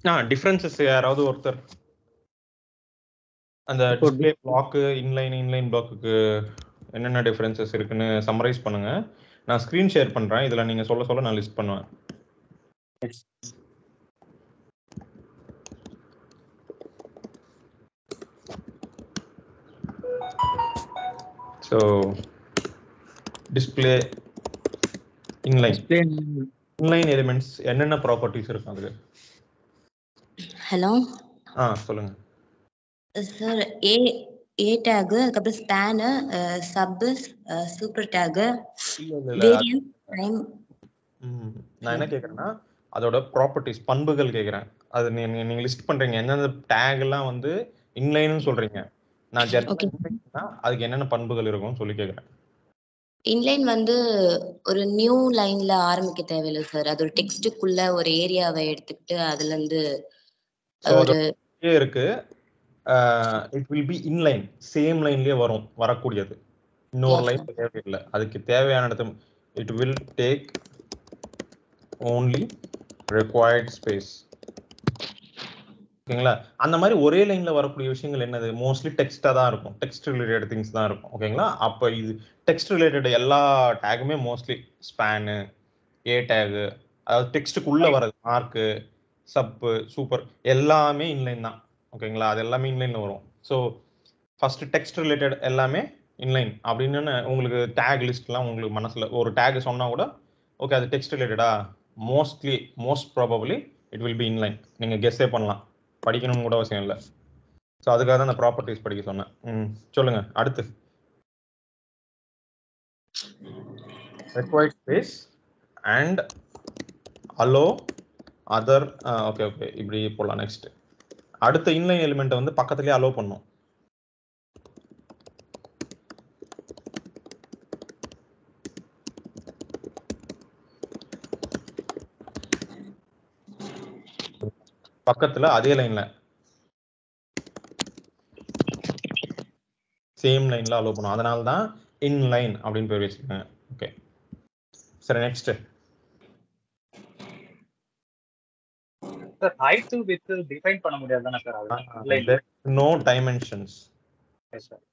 Differences யாராவது ஒருத்தர் அந்த டிஸ்ப்ளே பிளாக் இன்லைன் பிளாக்குக்கு என்னென்ன டிஃபரன்சஸ் இருக்குன்னு சம்மரைஸ் பண்ணுங்க. நான் ஸ்க்ரீன் ஷேர் பண்றேன். இதுல நீங்க சொல்ல சொல்ல நான் லிஸ்ட் பண்ணுவேன். ஸோ டிஸ்ப்ளே இன்லைன் எலிமெண்ட்ஸ் என்னென்ன ப்ராப்பர்ட்டிஸ் இருக்கும் அதுக்கு? ஹலோ சொல்லுங்க சார். ஏ டேக், அதுக்கப்புறம் span, sub, super tag, variant, time. நான் என்ன கேக்குறேன்னா அதோட ப்ராப்பர்ட்டிஸ் பண்புகள் கேக்குறேன். அது நீங்க லிஸ்ட் பண்றீங்க என்னென்ன டேக் எல்லாம் வந்து இன்லைன்னு சொல்றீங்க. நான் ஜெனரலா அதுக்கு என்னென்ன பண்புகள் இருக்கும்னு சொல்லி கேக்குறேன். இன்லைன் வந்து ஒரு நியூ லைன்ல ஆரம்பிக்க தேவையில்லை சார். அது ஒரு டெக்ஸ்டுக்குள்ள ஒரு ஏரியாவை எடுத்துக்கிட்டு அதுல இருந்து ஒரு இருக்கு. It will be inline, same லைன்லயே வரக்கூடியது. இன்னொரு லைன் தேவையில்லை. அதுக்கு தேவையான இடத்து it will take only required space. ஓகேங்களா? அந்த மாதிரி ஒரே லைன்ல வரக்கூடிய விஷயங்கள் என்னது? மோஸ்ட்லி டெக்ஸ்டா தான் இருக்கும். டெக்ஸ்ட் ரிலேட்டட் திங்ஸ் தான் இருக்கும். ஓகேங்களா? அப்ப இது டெக்ஸ்ட் ரிலேட்டட் எல்லா டேக்குமே மோஸ்ட்லி ஸ்பேனு, ஏ டேக், அதாவது டெக்ஸ்டுக்குள்ள வர்றது மார்க்கு, சப்பு, சூப்பர் எல்லாமே இன்லைன் தான். ஓகேங்களா? அது எல்லாமே இன்லைன்ல வரும். ஸோ ஃபர்ஸ்ட் டெக்ஸ்ட் ரிலேட்டட் எல்லாமே இன்லைன் அப்படின்னு உங்களுக்கு டேக் லிஸ்ட்லாம் உங்களுக்கு மனசுல ஒரு டேக் சொன்னா கூட ஓகே அது டெக்ஸ்ட் ரிலேட்டடா most probably it will be inline. நீங்க கெஸ்ஸே பண்ணலாம், படிக்கணும்னு கூட அவசியம் இல்லை. ஸோ அதுக்காக தான் அந்த ப்ராப்பர்ட்டிஸ் படிக்க சொன்னேன். சொல்லுங்க அடுத்து. required space and allow other. Okay இப்படி போலாம். நெக்ஸ்ட் அடுத்த இன்லைன் எலிமெண்ட் வந்து பக்கத்துலயே அலோவ் பண்ணும். பக்கத்துல அதே லைன்ல சேம் லைன்ல அலோவ் பண்ணும். அதனால தான் இன்லைன் அப்படின்னு பேர் வச்சிருக்காங்க. ஓகே சரி next. Sir height to width define பண்ண முடியாது தானே சார்? அது நோ டைமென்ஷன்ஸ். Yes sir.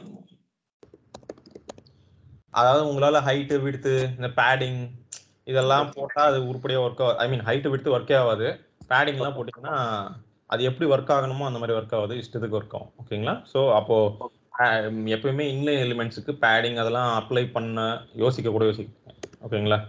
அதாவது உங்களால ஹைட் விட்த் இந்த பேடிங் இதெல்லாம் போட்டா அது உருப்படியா ஒர்க் ஆகும். ஐ மீன் ஹைட் விட்த் ஒர்க்கே ஆகாது. பேடிங் எல்லாம் போட்டீங்கன்னா அது எப்படி ஒர்க் ஆகணுமோ அந்த மாதிரி ஒர்க் ஆகுது, இஷ்டத்துக்கு ஒர்க் ஆகும். ஓகேங்களா? ஸோ அப்போ எப்பயுமே இன்லைன் எலிமெண்ட்ஸுக்கு பேடிங் அதெல்லாம் அப்ளை பண்ண யோசிக்க. ஓகேங்களா?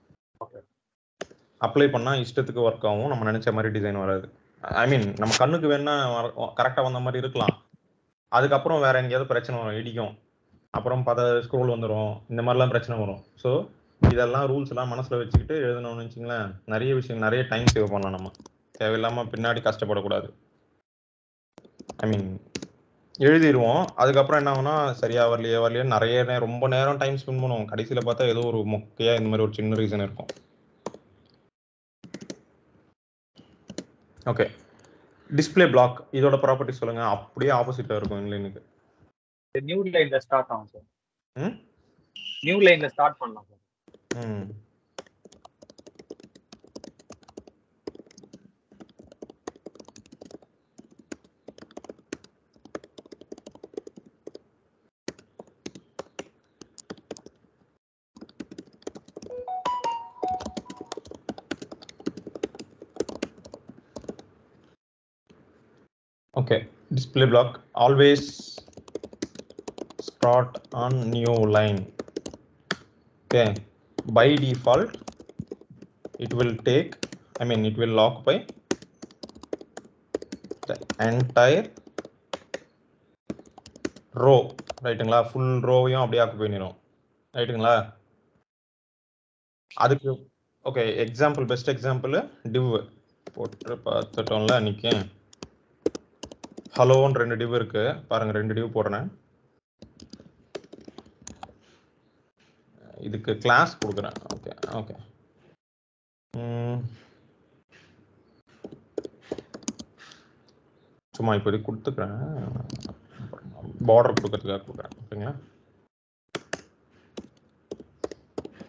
அப்ளை பண்ணா இஷ்டத்துக்கு ஒர்க் ஆகும், நம்ம நினைச்ச மாதிரி டிசைன் வராது. ஐ மீன் நம்ம கண்ணுக்கு வேணா கரெக்டா வந்த மாதிரி இருக்கலாம், அதுக்கப்புறம் வேற எங்கேயாவது பிரச்சனை வரும், இடிக்கும், அப்புறம் ஸ்க்ரோல் வந்துடும், இந்த மாதிரிலாம் பிரச்சனை வரும். ஸோ இதெல்லாம் ரூல்ஸ் எல்லாம் மனசுல வச்சுக்கிட்டு எழுதணும்னு வச்சுங்களேன், நிறைய விஷயம் நிறைய டைம் சேவ் பண்ணலாம். நம்ம தேவையில்லாம பின்னாடி கஷ்டப்படக்கூடாது. ஐ மீன் எழுதிடுவோம், அதுக்கப்புறம் என்ன ஆகும்னா சரியா வரலையே நிறைய ரொம்ப நேரம் டைம் ஸ்பெண்ட் பண்ணுவோம். கடைசியில பார்த்தா ஏதோ ஒரு மொக்கையா இந்த மாதிரி ஒரு சின்ன ரீசன் இருக்கும். ஓகே டிஸ்ப்ளே பிளாக் இதோட ப்ராப்பர்ட்டி சொல்லுங்க. அப்படியே ஆப்போசிட்ல இருக்கும் இன்லைனுக்கு. நியூ லைன்ல ஸ்டார்ட் ஆகும் சார். நியூ லைன்ல ஸ்டார்ட் பண்ணலாம் sir. Okay, display block always start on new line. Okay, by default it will occupy the entire row. ரைட்டுங்களா? ஃபுல் ரோவையும் அப்படியே ஆக்குபை பண்ணிடும். ரைட்டுங்களா? அதுக்கு okay example, best example div போட்டு பார்த்துட்டோம்ல அன்னைக்கு. ஹலோன்னு 2 div இருக்கு பாருங்க, 2 div போடுறேன். இதுக்கு கிளாஸ் கொடுக்குறேன். ஓகே சும்மா இப்போதைக்கு கொடுத்துக்கிறேன், பார்டர் கொடுக்கறதுக்காக கொடுக்குறேன். ஓகேங்களா?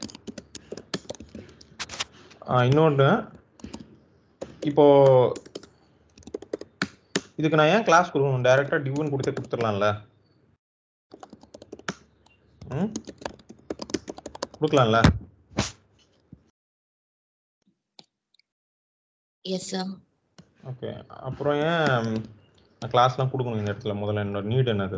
இன்னொன்று, இப்போ இதுக்கு நான் ஏன் கிளாஸ் கொடுக்கணும்? டைரக்டா டிவ்னு கொடுத்துடலாம்ல. கொடுக்கலாம்ல. Yes sir. ஓகே, அப்புறம் ஏன் கிளாஸ்லாம் கொடுக்கணும் இந்த இடத்துல? முதல்ல என்னோட நீட் என்னது?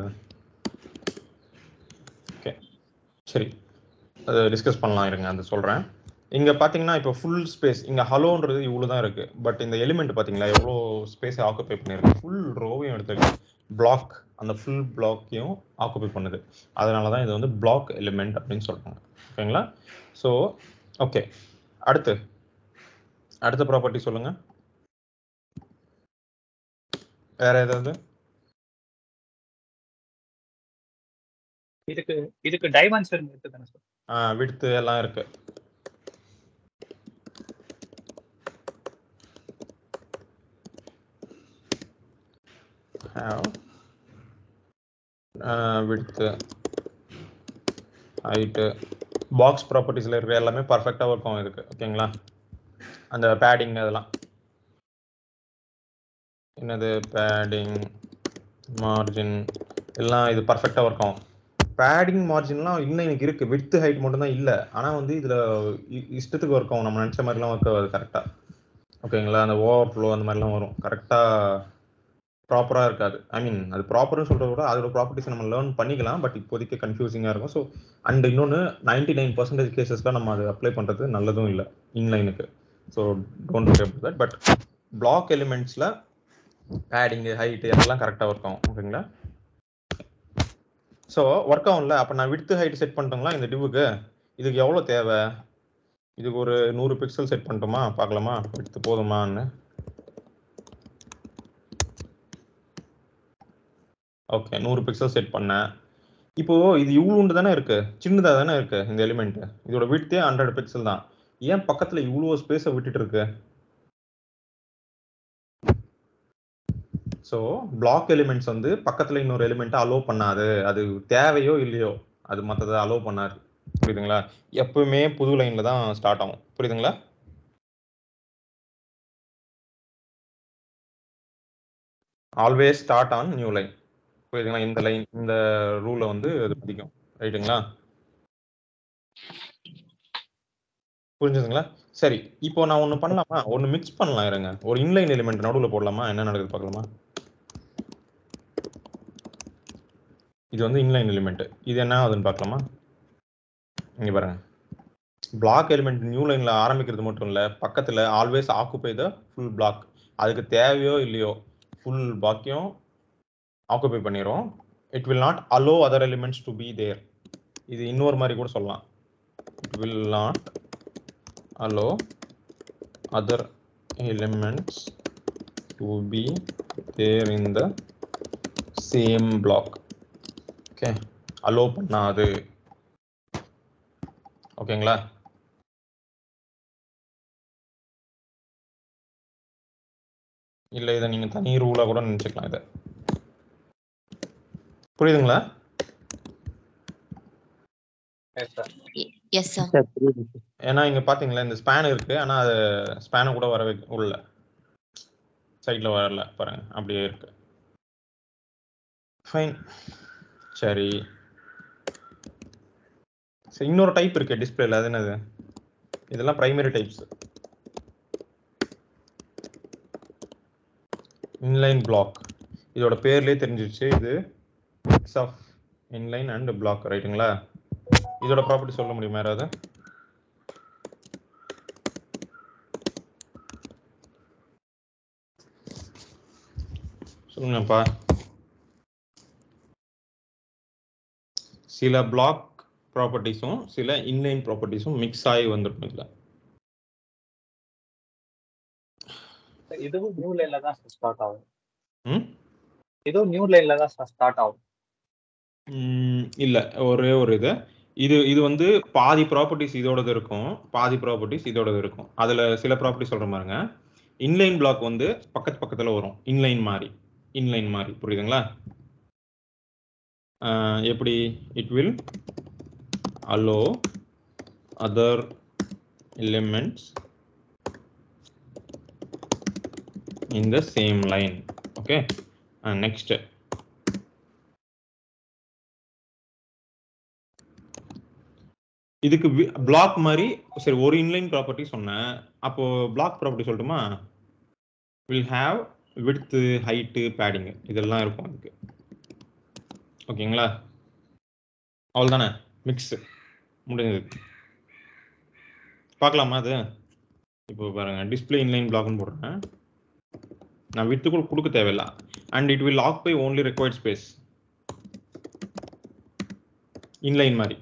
ஓகே சரி, அதை டிஸ்கஸ் பண்ணலாம் இருங்க, அது சொல்கிறேன். இங்கே பார்த்தீங்கன்னா இப்போ ஃபுல் ஸ்பேஸ், இங்கே ஹலோன்றது இவ்வளோ தான் இருக்குது. பட் இந்த எலிமெண்ட் பார்த்தீங்களா எவ்வளோ ஸ்பேஸை ஆக்குபை பண்ணியிருக்கு? ஃபுல் ரோவையும் எடுத்துருக்கு, பிளாக், அந்த ஃபுல் பிளாக்கையும் ஆக்குபை பண்ணுது. அதனால தான் இது வந்து பிளாக் எலிமெண்ட் அப்படின்னு சொல்கிறாங்க. ஓகேங்களா? ஸோ ஓகே, அடுத்த ப்ராப்பர்ட்டி சொல்லுங்க. வேற ஏதாவது? இதுக்கு டைமென்ஷன் இருக்குதானே சார்? விட்த் எல்லாம் இருக்கு. விட்த், ஹைட், பாக்ஸ் ப்ராப்பர்ட்டிஸ்ல இருக்கிற எல்லாமே பர்ஃபெக்டா இருக்கும் இதுக்கு. ஓகேங்களா? அந்த பேடிங் அதெல்லாம் என்னது, பேடிங், மார்ஜின் எல்லாம் இது பர்ஃபெக்டா ஒர்க் ஆகும். பேடிங் மார்ஜின்லாம் இன்னும் எனக்கு இருக்கு, விட்த் ஹைட் மட்டும் தான் இல்லை. ஆனால் வந்து இதில் இஷ்டத்துக்கு ஒர்க் ஆகும், நம்ம நினச்ச மாதிரிலாம் ஒர்க் ஆகாது கரெக்டாக. ஓகேங்களா? அந்த ஓவர் ஃப்ளோ அந்த மாதிரிலாம் வரும், கரெக்டாக ப்ராப்பராக இருக்காது. ஐ மீன் அது ப்ராப்பர்னு சொல்கிறத விட அதோட ப்ராப்பர்ட்டிஸ் நம்ம லேர்ன் பண்ணிக்கலாம், பட் இப்போதைக்கு கன்ஃபியூசிங்காக இருக்கும். ஸோ அண்ட் இன்னொன்று 99% கேசஸில் நம்ம அதை அப்ளை பண்ணுறது நல்லதும் இல்லை இன்லைனுக்கு. So don't worry about that. But block எலிமெண்ட்ஸில் பேடிங்கு, ஹைட்டு எல்லாம் கரெக்டாக ஒர்க் ஆகும். ஓகேங்களா? ஸோ ஒர்க் ஆகும்ல. அப்போ நான் விட்த் ஹைட் செட் பண்ணிட்டோங்களா இந்த டிவுக்கு? இதுக்கு எவ்வளோ தேவை? இதுக்கு ஒரு 100 பிக்சல் செட் பண்ணிட்டோமா? பார்க்கலாமா விட்த் போதுமான்னு. ஓகே, 100 பிக்சல் செட் பண்ணேன். இப்போ இது இவ்வளோண்டு தானே இருக்கு, சின்னதாக தானே இருக்கு இந்த எலிமெண்ட். இதோட விட்த்தே 100 பிக்சல் தான். ஏன் பக்கத்துல இவ்வளோ ஸ்பேஸை விட்டுட்டு இருக்கு? ஸோ பிளாக் எலிமெண்ட்ஸ் வந்து பக்கத்துல இன்னொரு எலிமெண்ட்டை அலோவ் பண்ணாது. அது தேவையோ இல்லையோ அது மற்றதை அலோவ் பண்ணாது. புரியுதுங்களா? எப்பவுமே புது லைன்ல தான் ஸ்டார்ட் ஆகும். புரியுதுங்களா? Always start on new line. புரியுதுங்களா? இந்த லைன், இந்த ரூலை வந்து அது பிடிக்கும். ரைட்டுங்களா? புரிஞ்சுதுங்களா? சரி, இப்போ நான் ஒன்று பண்ணலாமா? ஒன்று மிக்ஸ் பண்ணலாம் இருங்க. ஒரு இன்லைன் எலிமெண்ட் நடுவில் போடலாமா? என்ன நடக்குது பார்க்கலாமா? இது வந்து இன்லைன் எலிமெண்ட், இது என்ன ஆகுதுன்னு பார்க்கலாமா? இங்க பாருங்க, பிளாக் எலிமெண்ட் நியூ லைன்ல ஆரம்பிக்கிறது மட்டும் இல்லை, பக்கத்தில் always occupy the full block. அதுக்கு தேவையோ இல்லையோ ஃபுல் பிளாக்கையும் ஆக்குபை பண்ணிடும். It will not allow other elements to be there. இது இன்னொரு மாதிரி கூட சொல்லலாம். It will not allow other elements to be there in the same block. Okay, allow பண்ணாது. ஓகேங்களா? இல்ல இதை நீங்க தனி ரூலா கூட நினைச்சுக்கலாம். இதை புரியுதுங்களா? Yes sir. ஏன்னா இங்க பாத்தீங்களா இந்த ஸ்பேன் இருக்கு, ஆனா அது ஸ்பேனை கூட வரவே உள்ள சைட்ல வரல பாருங்க, அப்படியே இருக்கு. ஃபைன். சரி, இன்னொரு டைப் இருக்கு டிஸ்பிளேல, அது என்னது? இதெல்லாம் பிரைமரி டைப்ஸ். இன்லைன் பிளாக், இதோட பேர்லயே தெரிஞ்சிருச்சு, இது mix of inline and block. ரைட்டுங்களா? இதோட ப்ராப்பர்ட்டி சொல்ல முடியுமா யாராவது? சொல்லுங்கப்பா. சில பிளாக் ப்ராப்பர்ட்டிஸும் சில இன்லைன் ப்ராப்பர்ட்டிஸும் மிக்ஸ் ஆகி வந்துருக்கும் இதுல. இதுவும் நியூ லைன்ல தான் ஸ்டார்ட் ஆகும். இதுவும் நியூ லைன்ல தான் ஸ்டார்ட் ஆகும். இல்ல, ஒரே ஒரு இது வந்து பாதி ப்ராப்பர்ட்டிஸ் இதோடது இருக்கும், பாதி ப்ராப்பர்ட்டிஸ் இதோடது இருக்கும். அதுல சில ப்ராப்பர்ட்டி சொல்ற பாருங்க. இன்லைன் பிளாக் வந்து பக்கத்துல வரும், இன்லைன் மாதிரி. புரியுதுங்களா? எப்படி? It will allow other elements in the same line. Okay, next இதுக்கு பிளாக் மாதிரி சரி ஒரு இன்லைன் ப்ராப்பர்ட்டி சொன்னேன். அப்போ பிளாக் ப்ராப்பர்ட்டி சொல்லட்டுமா? Will have width, height, padding இதெல்லாம் இருக்கும் அதுக்கு. ஓகேங்களா? அவ்வளோதானே, மிக்ஸ் முடிஞ்சது. பார்க்கலாமா அது? இப்போ பாருங்க, டிஸ்பிளே இன்லைன் பிளாக்னு போடுறேன். நான் விட்த் கூட கொடுக்க தேவையில்லை. And it will lock by only required space. Inline மாதிரி.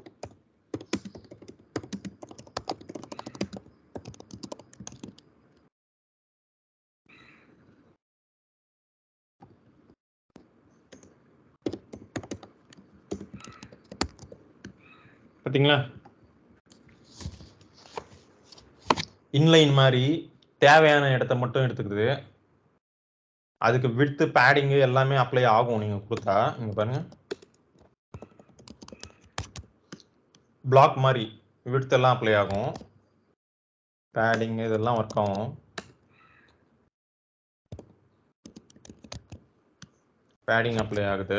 பார்த்தீங்களா? இன்லைன் மாதிரி தேவையான இடத்த மட்டும் எடுத்துக்குது. அதுக்கு விட்த், பேடிங் எல்லாமே அப்ளை ஆகும் நீங்க கொடுத்தா. இங்க பாருங்க, பிளாக் மாதிரி விட்த் எல்லாம் அப்ளை ஆகும், பேடிங் இதெல்லாம் ஒர்க் ஆகும். பேடிங் அப்ளை ஆகுது.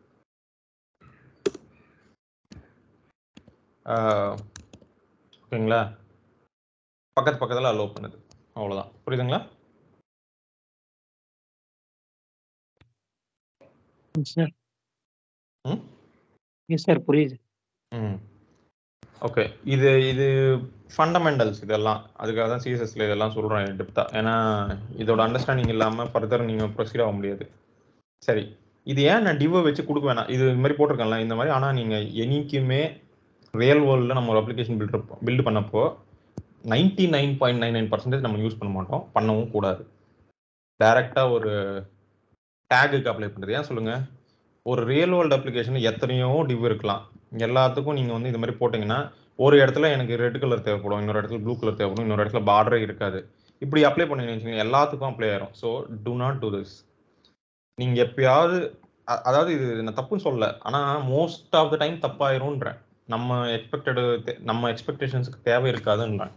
ஓகேங்களா? பக்கத்துல அலோவ் பண்ணுது. அவ்வளவுதான். புரியுதுங்களா? சார் புரியுது. ஓகே, இது ஃபண்டமெண்டல்ஸ் இதெல்லாம். அதுக்காக தான் சிஎஸ்எஸ்ல இதெல்லாம் சொல்றேன் டெப்தா. ஏன்னா இதோட அண்டர்ஸ்டாண்டிங் இல்லாமல் ஃபர்தர் நீங்க ப்ரொசீட் ஆக முடியாது. சரி, இது ஏன் நான் டிவ் வச்சு கொடுக்க வேணாம், இது மாதிரி போட்டிருக்கேன்ல இந்த மாதிரி. ஆனால் நீங்கள் என்னைக்குமே ரியல் வேர்ல்டில் நம்ம ஒரு அப்ளிகேஷன் பில்டு பண்ணப்போ 99.99% நம்ம யூஸ் பண்ண மாட்டோம், பண்ணவும் கூடாது. டைரெக்டாக ஒரு டேகுக்கு அப்ளை பண்ணுறது. ஏன் சொல்லுங்க? ஒரு ரியல் வேர்ல்டு அப்ளிகேஷன் எத்தனையோ டிவ் இருக்கலாம். எல்லாத்துக்கும் நீங்கள் வந்து இது மாதிரி போட்டிங்கன்னா ஒரு இடத்துல எனக்கு ரெட் கலர் தேவைப்படும், இன்னொரு இடத்துல ப்ளூ கலர் தேவைப்படும், இன்னொரு இடத்துல பார்டரே இருக்காது. இப்படி அப்ளை பண்ணீங்கன்னு வச்சுக்கோங்க, எல்லாத்துக்கும் அப்ளை ஆயிரும். So do not do this. நீங்கள் எப்பயாவது, அதாவது இது நான் தப்புன்னு சொல்லலை, ஆனால் மோஸ்ட் ஆஃப் த டைம் தப்பாயிரும்ன்றேன். நம்ம எக்ஸ்பெக்டேஷன்ஸுக்கு தேவை இருக்காதுன்றேன்.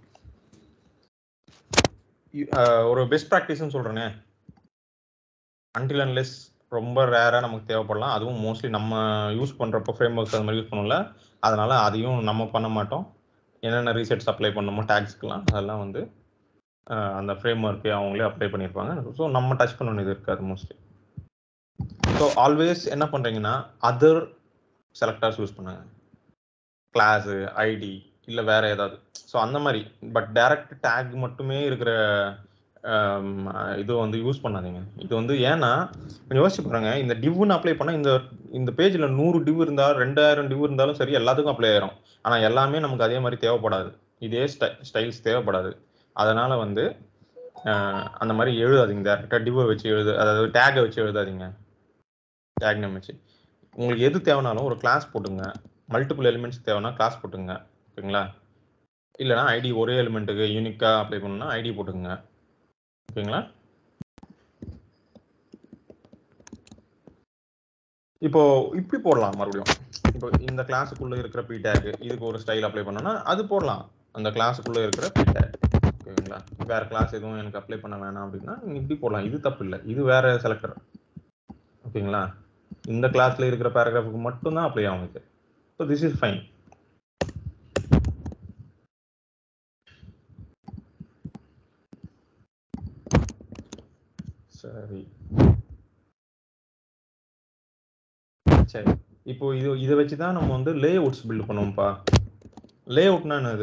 ஒரு பெஸ்ட் ப்ராக்டிஸ்ன்னு சொல்கிறேனே, அன்டில் அன்லெஸ் ரொம்ப ரேராக நமக்கு தேவைப்படலாம். அதுவும் மோஸ்ட்லி நம்ம யூஸ் பண்ணுறப்போ ஃப்ரேம் ஒர்க்ஸ் அது மாதிரி யூஸ் பண்ணல, அதனால் அதையும் நம்ம பண்ண மாட்டோம். என்னென்ன ரீசெட்ஸ் அப்ளை பண்ணணுமோ டேக்ஸ்க்கெலாம் அதெல்லாம் வந்து அந்த ஃப்ரேம் ஒர்க்கு அவங்களே அப்ளை பண்ணியிருப்பாங்க. ஸோ நம்ம டச் பண்ண வேண்டியது இருக்காது மோஸ்ட்லி. ஸோ ஆல்வேஸ் என்ன பண்ணுறீங்கன்னா அதர் செலக்டர்ஸ் யூஸ் பண்ணுங்க, கிளாஸு, ஐடி இல்லை வேற ஏதாவது. ஸோ அந்த மாதிரி. பட் டைரக்ட் டேக் மட்டுமே இருக்கிற இது வந்து யூஸ் பண்ணாதீங்க. இது வந்து ஏன்னா யோசிச்சு பாருங்க, இந்த டிவ்னு அப்ளை பண்ணால் இந்த பேஜில் 100 டிவ் இருந்தால் 2000 டிவ் இருந்தாலும் சரி எல்லாத்துக்கும் அப்ளை ஆயிரும். ஆனால் எல்லாமே நமக்கு அதே மாதிரி தேவைப்படாது, இதே ஸ்டைல்ஸ் தேவைப்படாது. அதனால வந்து அந்த மாதிரி எழுதாதீங்க. டேரக்டாக டிவ்வை வச்சு அதாவது டேகை வச்சு எழுதாதீங்க. டேக் நேம் வச்சு உங்களுக்கு எது தேவைனாலும் ஒரு கிளாஸ் போட்டுங்க. மல்டிபிள் எலிமெண்ட்ஸ் தேவைன்னா கிளாஸ் போட்டுங்க. ஓகேங்களா? இல்லைனா ஐடி ஒரே எலிமெண்ட்டுக்கு யூனிக்காக அப்ளை பண்ணணும்னா ஐடி போட்டுங்க. ஓகேங்களா? இப்போ இப்படி போடலாம் மறுபடியும். இப்போ இந்த கிளாஸுக்குள்ள இருக்கிற பி டேக் இதுக்கு ஒரு ஸ்டைல் அப்ளை பண்ணோம்னா அது போடலாம், அந்த கிளாஸுக்குள்ள இருக்கிற பி டேக். ஓகேங்களா? வேற கிளாஸ் எதுவும் எனக்கு அப்ளை பண்ண வேணாம் அப்படின்னா இப்படி போடலாம். இது தப்பு இல்லை, இது வேற செலக்டர். ஓகேங்களா? இந்த கிளாஸ்ல இருக்கிற பேராகிராஃபுக்கு மட்டும்தான் அப்ளை ஆகும் இது. So this is fine. சரி சரி, இப்போ இதை வச்சு தான் நம்ம வந்து லே அவுட்ஸ் பில்ட் பண்ணுவோம்ப்பா. லே அவுட்னா என்னது?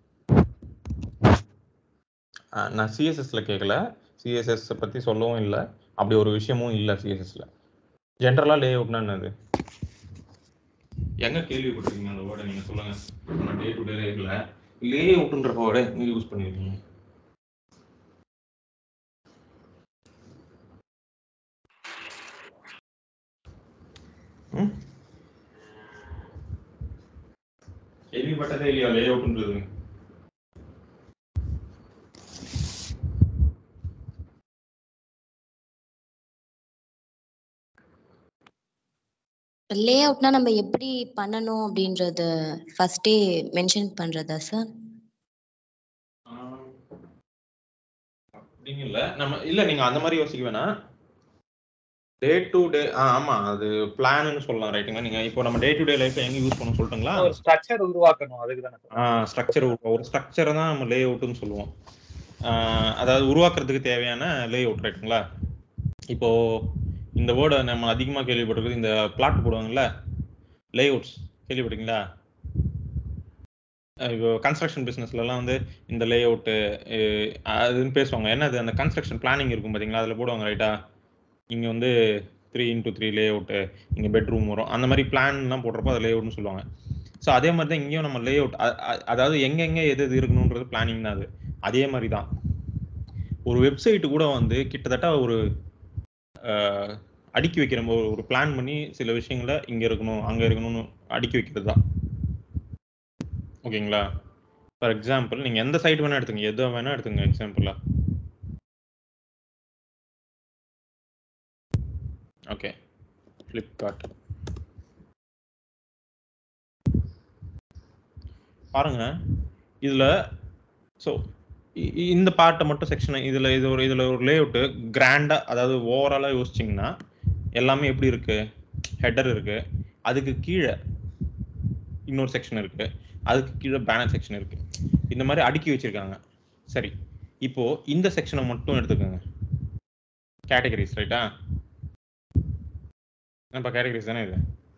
நான் சிஎஸ்எஸ்ல கேட்கல, சிஎஸ்எஸ் பற்றி சொல்லவும் இல்லை, அப்படி ஒரு விஷயமும் இல்லை சிஎஸ்எஸ்ல. ஜென்ரலாக லே அவுட்னா என்னது? எங்க கேள்விப்பட்டிருக்கீங்க அந்த வேர்டை? நீங்கள் சொல்லுங்க. நான் டே டு டே லைஃப்ல லே அவுட்ன்ற வேர்டை நீங்கள் யூஸ் பண்ணியிருக்கீங்க? கேள்விப்பட்டதே இல்லையா லே அவுட்ன்றது? லே அவுட்னா நம்ம எப்படி பண்ணணும் அப்படின்றத ஃபர்ஸ்டே மென்ஷன் பண்றதா சார்? அப்படிங்க இல்லை, நம்ம இல்லை, நீங்கள் அந்த மாதிரி யோசிக்க வேணாம். டே டு டே ஆமா அது பிளான்னு சொல்லலாம் ரைட்டுங்களா. நீங்க இப்போ நம்ம டே டு டே லைஃப்ல எங்க யூஸ் பண்ண சொல்லிட்டுங்களா. ஒரு ஸ்ட்ரக்சர் உருவாக்கணும் அதுக்கு தானே ஸ்ட்ரக்சர் ஒரு ஸ்ட்ரக்சரை தான் நம்ம லே அவுட்னு சொல்லுவோம். அதாவது உருவாக்குறதுக்கு தேவையான லே அவுட் ரைட்டுங்களா. இப்போ இந்த வேர்டை நம்ம அதிகமாக கேள்விப்பட்டிருக்குது, இந்த பிளாட் போடுவாங்கல்ல லே அவுட்ஸ் கேள்விப்பட்டீங்களா. இப்போ கன்ஸ்ட்ரக்ஷன் பிஸ்னஸ்லலாம் வந்து இந்த லே அவுட்டு அதுன்னு பேசுவாங்க. என்னது அந்த கன்ஸ்ட்ரக்ஷன் பிளானிங் இருக்கும் பார்த்தீங்களா, அதில் போடுவாங்க ரைட்டா. இங்கே வந்து 3x3 லே அவுட்டு, இங்கே பெட்ரூம் வரும், அந்த மாதிரி பிளான்லாம் போடுறப்போ அதை லே அவுட்னு சொல்லுவாங்க. ஸோ அதே மாதிரி தான் இங்கேயும் நம்ம லே அவுட், அதாவது எங்கெங்கே எது எது இருக்கணுன்றது பிளானிங் தான் அது. அதே மாதிரி தான் ஒரு வெப்சைட்டு கூட வந்து கிட்டத்தட்ட ஒரு அடுக்கி வைக்கிற ஒரு பிளான் பண்ணி சில விஷயங்களை இங்கே இருக்கணும் அங்கே இருக்கணும்னு அடுக்கி வைக்கிறது தான். ஓகேங்களா. ஃபார் எக்ஸாம்பிள் நீங்கள் எந்த சைட் வேணால் எடுத்துங்க, எதை வேணால் எடுத்துங்க எக்ஸாம்பிளாக. ஓகே, ஃப்ளிப்கார்ட் பாருங்க. இதில் ஸோ இந்த பார்ட்டை மட்டும் செக்ஷன் இதில் ஒரு லே அவுட்டு கிராண்டாக, அதாவது ஓவராலாக யோசிச்சிங்கன்னா எல்லாமே எப்படி இருக்குது, ஹெட்டர் இருக்குது, அதுக்கு கீழே இன்னொரு செக்ஷன் இருக்குது, அதுக்கு கீழே பேனர் செக்ஷன் இருக்குது, இந்த மாதிரி அடுக்கி வச்சுருக்காங்க. சரி, இப்போது இந்த செக்ஷனை மட்டும் எடுத்துக்கோங்க, கேட்டகரிஸ் ரைட்டா. இப்போ கேட்டகரிஸ் தானே இது.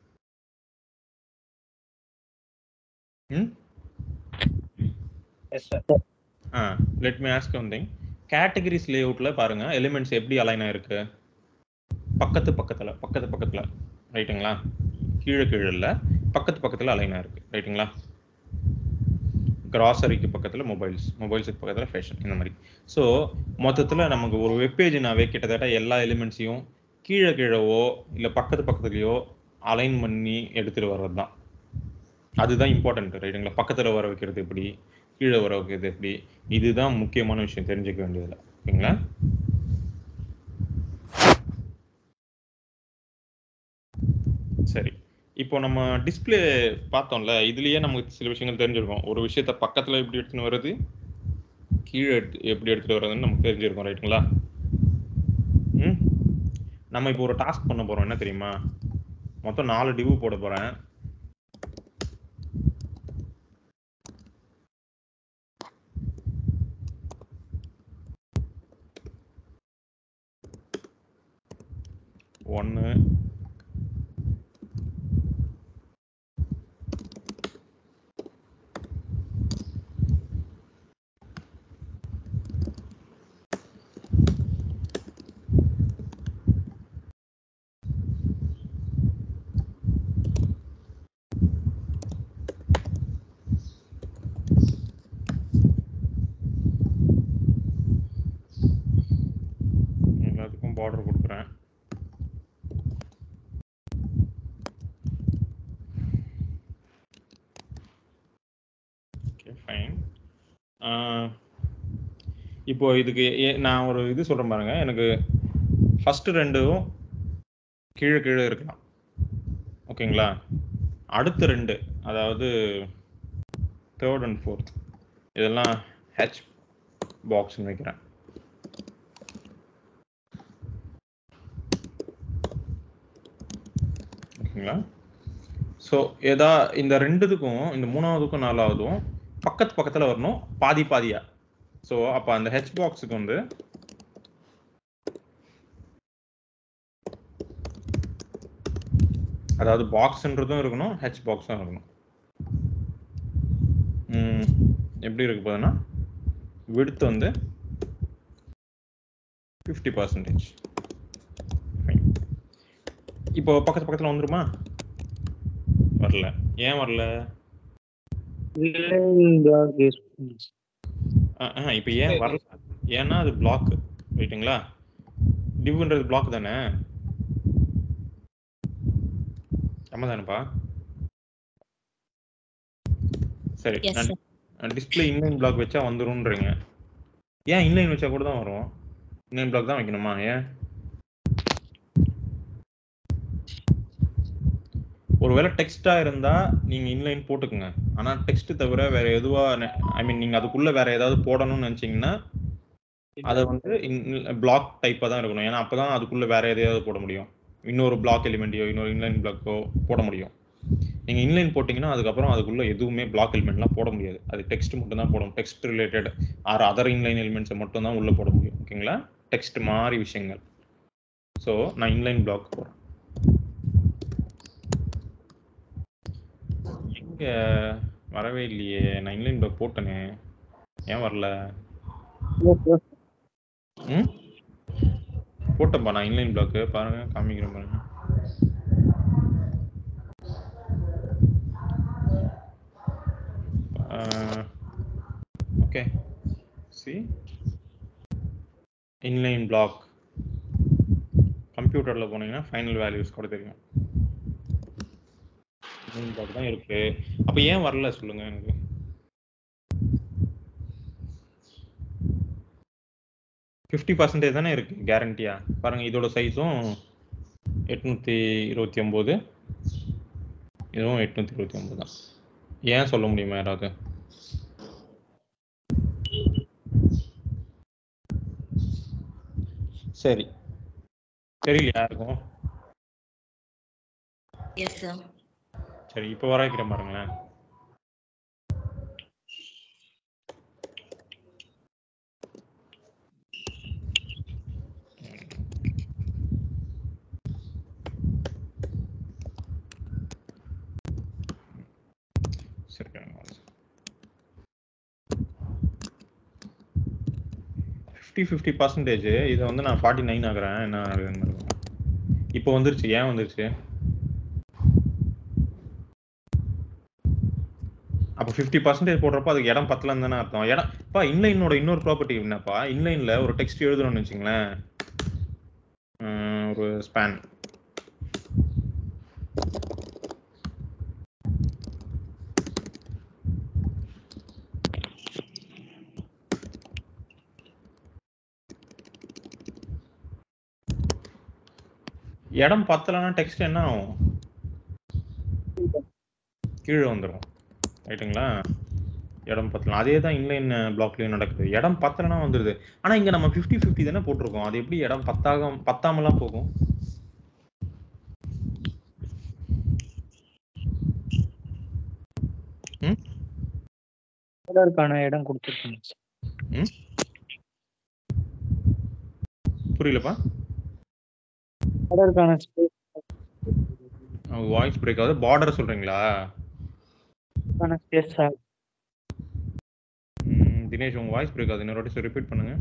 Let me ask one thing. Categories லேஅவுட்டில் பாருங்க எலிமெண்ட்ஸ் எப்படி அலைன் ஆயிருக்கு, பக்கத்து பக்கத்தில் ரைட்டுங்களா. கீழே இல்லை, பக்கத்தில் அலைன் ஆயிருக்கு ரைட்டுங்களா. கிராசரிக்கு பக்கத்தில் மொபைல்ஸுக்கு பக்கத்தில் ஃபேஷன், இந்த மாதிரி. ஸோ மொத்தத்தில் நமக்கு ஒரு வெப்பேஜ்னாவே கிட்டத்தட்ட எல்லா எலிமெண்ட்ஸையும் கீழேவோ இல்லை பக்கத்துலேயோ அலைன் பண்ணி எடுத்துகிட்டு வர்றது தான். அதுதான் இம்பார்ட்டன்ட் ரைட்டுங்களா. பக்கத்தில் வர வைக்கிறது எப்படி, கீழே வர வைக்கிறது எப்படி, இதுதான் முக்கியமான விஷயம் தெரிஞ்சுக்க வேண்டியதில்லை. ஓகேங்களா. சரி, இப்போ நம்ம டிஸ்பிளே பார்த்தோம்ல, இதுலயே நமக்கு சில விஷயங்கள் தெரிஞ்சிருக்கும். ஒரு விஷயத்த பக்கத்தில் எப்படி எடுத்துன்னு வருது, கீழே எப்படி எடுத்துட்டு வர்றதுன்னு நமக்கு தெரிஞ்சிருக்கும் ரைட்டுங்களா. நம்ம இப்போ ஒரு டாஸ்க் பண்ண போறோம், என்ன தெரியுமா, மொத்தம் 4 டிவ் போட போறேன். ஒன்று எல்லாத்துக்கும் பார்டர் கொடுக்குறேன். Okay fine. இப்போ இதுக்கு நான் ஒரு இது சொல்கிறேன் பாருங்க. எனக்கு ஃபஸ்ட்டு 2 கீழே இருக்கலாம், ஓகேங்களா. அடுத்த 2, அதாவது 3rd and 4th, இதெல்லாம் ஹெச் பாக்ஸ்ன்னு வைக்கிறேன். ஓகேங்களா. ஸோ இந்த 2த்துக்கும், இந்த 3ஆவதுக்கும் 4ஆவதும் பக்கத்தில் வரணும், பாதியாக. ஸோ அப்போ அந்த ஹெச் பாக்ஸுக்கு வந்து அதாவது பாக்ஸ்ன்றதும் இருக்கணும், ஹெச் பாக்ஸும் இருக்கணும். எப்படி இருக்கு போதுன்னா, விட்த் வந்து 50%. இப்போ பக்கத்தில் வந்துருமா, வரல. ஏன் வரல? இப்போ ஏன் வரல? ஏன்னா அது பிளாக் ரைட்டுங்களா. டிவ்ன்றது பிளாக் தானே, ஆமா தானேப்பா. சரி, டிஸ்பிளே இன்லைன் பிளாக் வச்சா வந்துரும்ன்றீங்க. ஏன் இன்லைன் வச்சா கூட தான் வரும், இன்லைன் பிளாக் தான் வைக்கணுமா? ஏன்? ஒருவேளை டெக்ஸ்டா இருந்தா நீங்க இன்லைன் போட்டுக்குங்க. ஆனா டெக்ஸ்ட் தவிர வேற எதுவா, ஐ மீன் நீங்க அதுக்குள்ள வேற ஏதாவது போடணும்னு நினைச்சீங்கன்னா அதை வந்து பிளாக் டைப்பாக தான் இருக்கணும். ஏன்னா அப்போ தான் அதுக்குள்ளே வேற எதையாவது போட முடியும். இன்னொரு பிளாக் எலிமெண்ட்டையோ இன்னொரு இன்லைன் பிளாக்கோ போட முடியும். நீங்கள் இன்லைன் போட்டிங்கன்னா அதுக்கப்புறம் அதுக்குள்ளே எதுவுமே பிளாக் எலிமெண்ட்லாம் போட முடியாது. அது டெக்ஸ்ட் மட்டும் தான் போடும். Text related or other inline எலிமெண்ட்ஸை மட்டும் தான் உள்ளே போட முடியும். ஓகேங்களா? டெக்ஸ்ட் மாதிரி விஷயங்கள். ஸோ நான் இன்லைன் பிளாக் போடுறேன். எங்கே வரவே இல்லையே, நான் இன்லைன் பிளாக் போட்டேனே, ஏன் வரல? ம் போட்டப்பா நான் இன்லைன் பிளாக்கு, பாருங்க காமிக்கிறேன் பாருங்க. ஓகே, சி இன்லைன் பிளாக் கம்ப்யூட்டர்ல போனீங்கன்னா ஃபைனல் வேல்யூஸ் கூட தெரியும். இன்லைன் பிளாக் தான் இருக்கு. அப்ப ஏன் வரல சொல்லுங்க எனக்கு. %50 தானே இருக்கு கேரண்டியா. பாருங்க இதோட சைஸும் 829, இதுவும் 829 தான். ஏன் சொல்ல முடியுமா யாராவது? சரி, தெரியலையா இருக்கும். Yes sir. சரி, இப்போ வர வைக்கிறேன் பாருங்களேன். சரி 50% இதை வந்து நான் 49 ஆகுறேன். என்ன ஆகுதுன்னு இப்போ வந்துருச்சு. ஏன் வந்துருச்சு? அப்போ 50% போடுறப்ப அதுக்கு இடம் பத்தலன்னு தானே அர்த்தம். இடம்ப்பா இன்லைனோட இன்னொரு ப்ராப்பர்ட்டி என்னப்பா, இன்லைன்ல ஒரு டெக்ஸ்ட் எழுதணும்னு வச்சுங்களேன், ஒரு ஸ்பேன் இடம் பத்தலன்னா டெக்ஸ்ட் என்ன ஆகும்? கீழே வந்துடும். ரைட்டுங்களா? இடம் பத்தலாம். அதே தான் இன்லைன் பிளாக்லயும் நடக்குது. இடம் பத்தலனா வந்துருது. ஆனா இங்க நம்ம 50-50 தானே போட்டிருக்கோம். அது எப்படி இடம் பத்தாமலாம் போகும்? இடம் கொடுத்துருக்கீங்க. புரியலப்பா. வாய்ஸ் பிரேக் ஆகுது. பார்டர் சொல்றீங்களா? தினேஷ் உங்க வாய்ஸ் பிரேக் ஆகுது. இன்னொரு வாட்டி ரிப்பீட் பண்ணுங்க.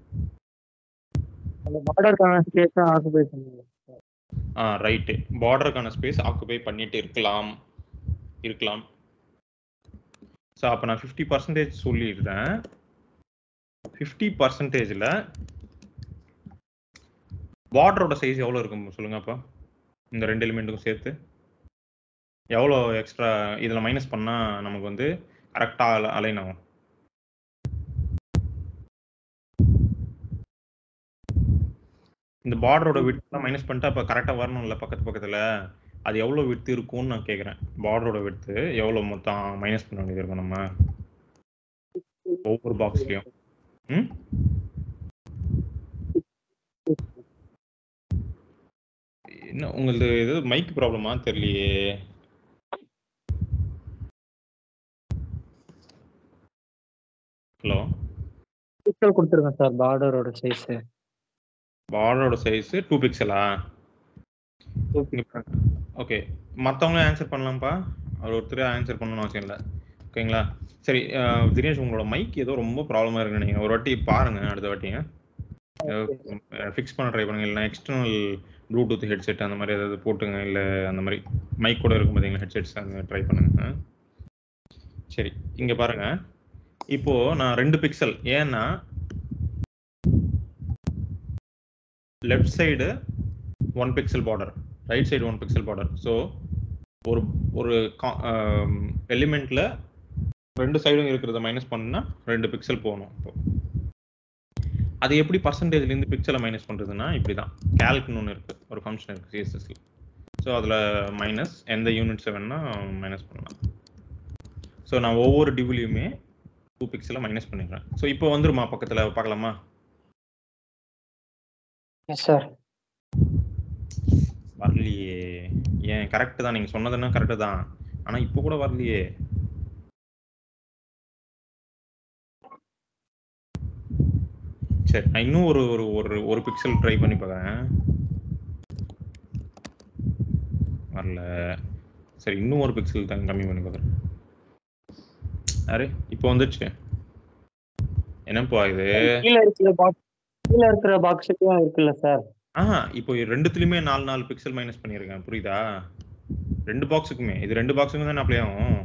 அந்த பார்டருக்கான ஸ்பேஸ் ஆக்குபை பண்ணுங்க. ரைட். பார்டருக்கான ஸ்பேஸ் ஆக்குபை பண்ணிட்டு இருக்கலாம். ஸோ அப்போ நான் 50% சொல்லிடுறேன். 50%ல பார்டரோட சைஸ் எவ்வளோ இருக்கும் சொல்லுங்க. அப்போ இந்த ரெண்டு எலிமெண்ட்டுக்கும் சேர்த்து எவ்வளோ எக்ஸ்ட்ரா இதில் மைனஸ் பண்ணால் நமக்கு வந்து கரெக்டாக அலைன் ஆகும்? இந்த பார்டரோட விட்த்லாம் மைனஸ் பண்ணிட்டு அப்போ கரெக்டாக வரணும்ல பக்கத்தில். அது எவ்வளோ விட்த் இருக்கும்னு நான் கேட்குறேன். பார்டரோட விட்த்து எவ்வளோ மொத்தம் மைனஸ் பண்ண வேண்டியது இருக்கும் நம்ம ஒவ்வொரு பாக்ஸ்லையும்? என்ன உங்களுக்கு இது மைக் ப்ராப்ளமா தெரியலையே. ஹலோ, பிக்சல் கொடுத்துருங்க சார். பார்டரோட சைஸ் 2 பிக்சலா? ஓகே, மற்றவங்களும் ஆன்சர் பண்ணலாம்ப்பா. அவர் ஒருத்தர் ஆன்சர் பண்ணணும்னு அவசியம் இல்லை. ஓகேங்களா? சரி, தினேஷ் உங்களோட மைக் ஏதோ ரொம்ப ப்ராப்ளமாக இருக்குன்னு நீங்கள் ஒரு வாட்டி பாருங்க. அடுத்த வாட்டிங்க ஃபிக்ஸ் பண்ண ட்ரை பண்ணுங்க. இல்லைனா எக்ஸ்டர்னல் ப்ளூடூத் ஹெட்செட் அந்த மாதிரி ஏதாவது போட்டுங்க. இல்லை அந்த மாதிரி மைக் கூட இருக்கும் பார்த்தீங்களா ஹெட்செட்ஸ், அந்த ட்ரை பண்ணுங்க. சரி, இங்கே பாருங்க. இப்போ நான் 2 பிக்சல், ஏன்னா left side 1 pixel border, right side 1 pixel border. So ஒரு எலிமெண்ட்ல 2 சைடும் இருக்கிறத மைனஸ் பண்ணா 2 பிக்சல் போகணும். இப்போ அது எப்படி பர்சன்டேஜ்லேருந்து பிக்சலை மைனஸ் பண்ணுறதுன்னா இப்படி தான். கேல்க்னு ஒன்று இருக்குது, ஒரு ஃபங்க்ஷன் இருக்குது சிஎஸ்எஸ்ல. ஸோ அதில் மைனஸ் எந்த யூனிட்ஸை வேணால் மைனஸ் பண்ணலாம். ஸோ நான் ஒவ்வொரு டிவ்லையுமே 2 பிக்சலை மைனஸ் பண்ணிடுறேன். ஸோ இப்போ வந்துருமா பக்கத்தில் பார்க்கலாமா? Yes sir. வரலையே. ஏன் கரெக்ட் தான், நீங்க சொன்னதுன்னா கரெக்ட் தான், ஆனா இப்போ கூட வரலையே. சரி, நான் இன்னும் ஒரு ஒரு ஒரு பிக்சல் ட்ரை பண்ணி பார்க்கறேன். வரல. சரி, இன்னும் ஒரு பிக்சல் தான் கம்மி பண்ணி பார்க்குறேன். அரே இப்போ வந்துச்சு. என்னப்பா இது? கீழே இருக்கிற பாக்ஸுக்கும் இருக்குல்ல சார்? இப்போ ரெண்டுத்துலயுமே 4 பிக்சல் மைனஸ் பண்ணியிருக்கேன், புரியுதா? 2 பாக்ஸுக்குமே. இது 2 பாக்ஸுக்கும் தான் அப்ளை ஆகும்.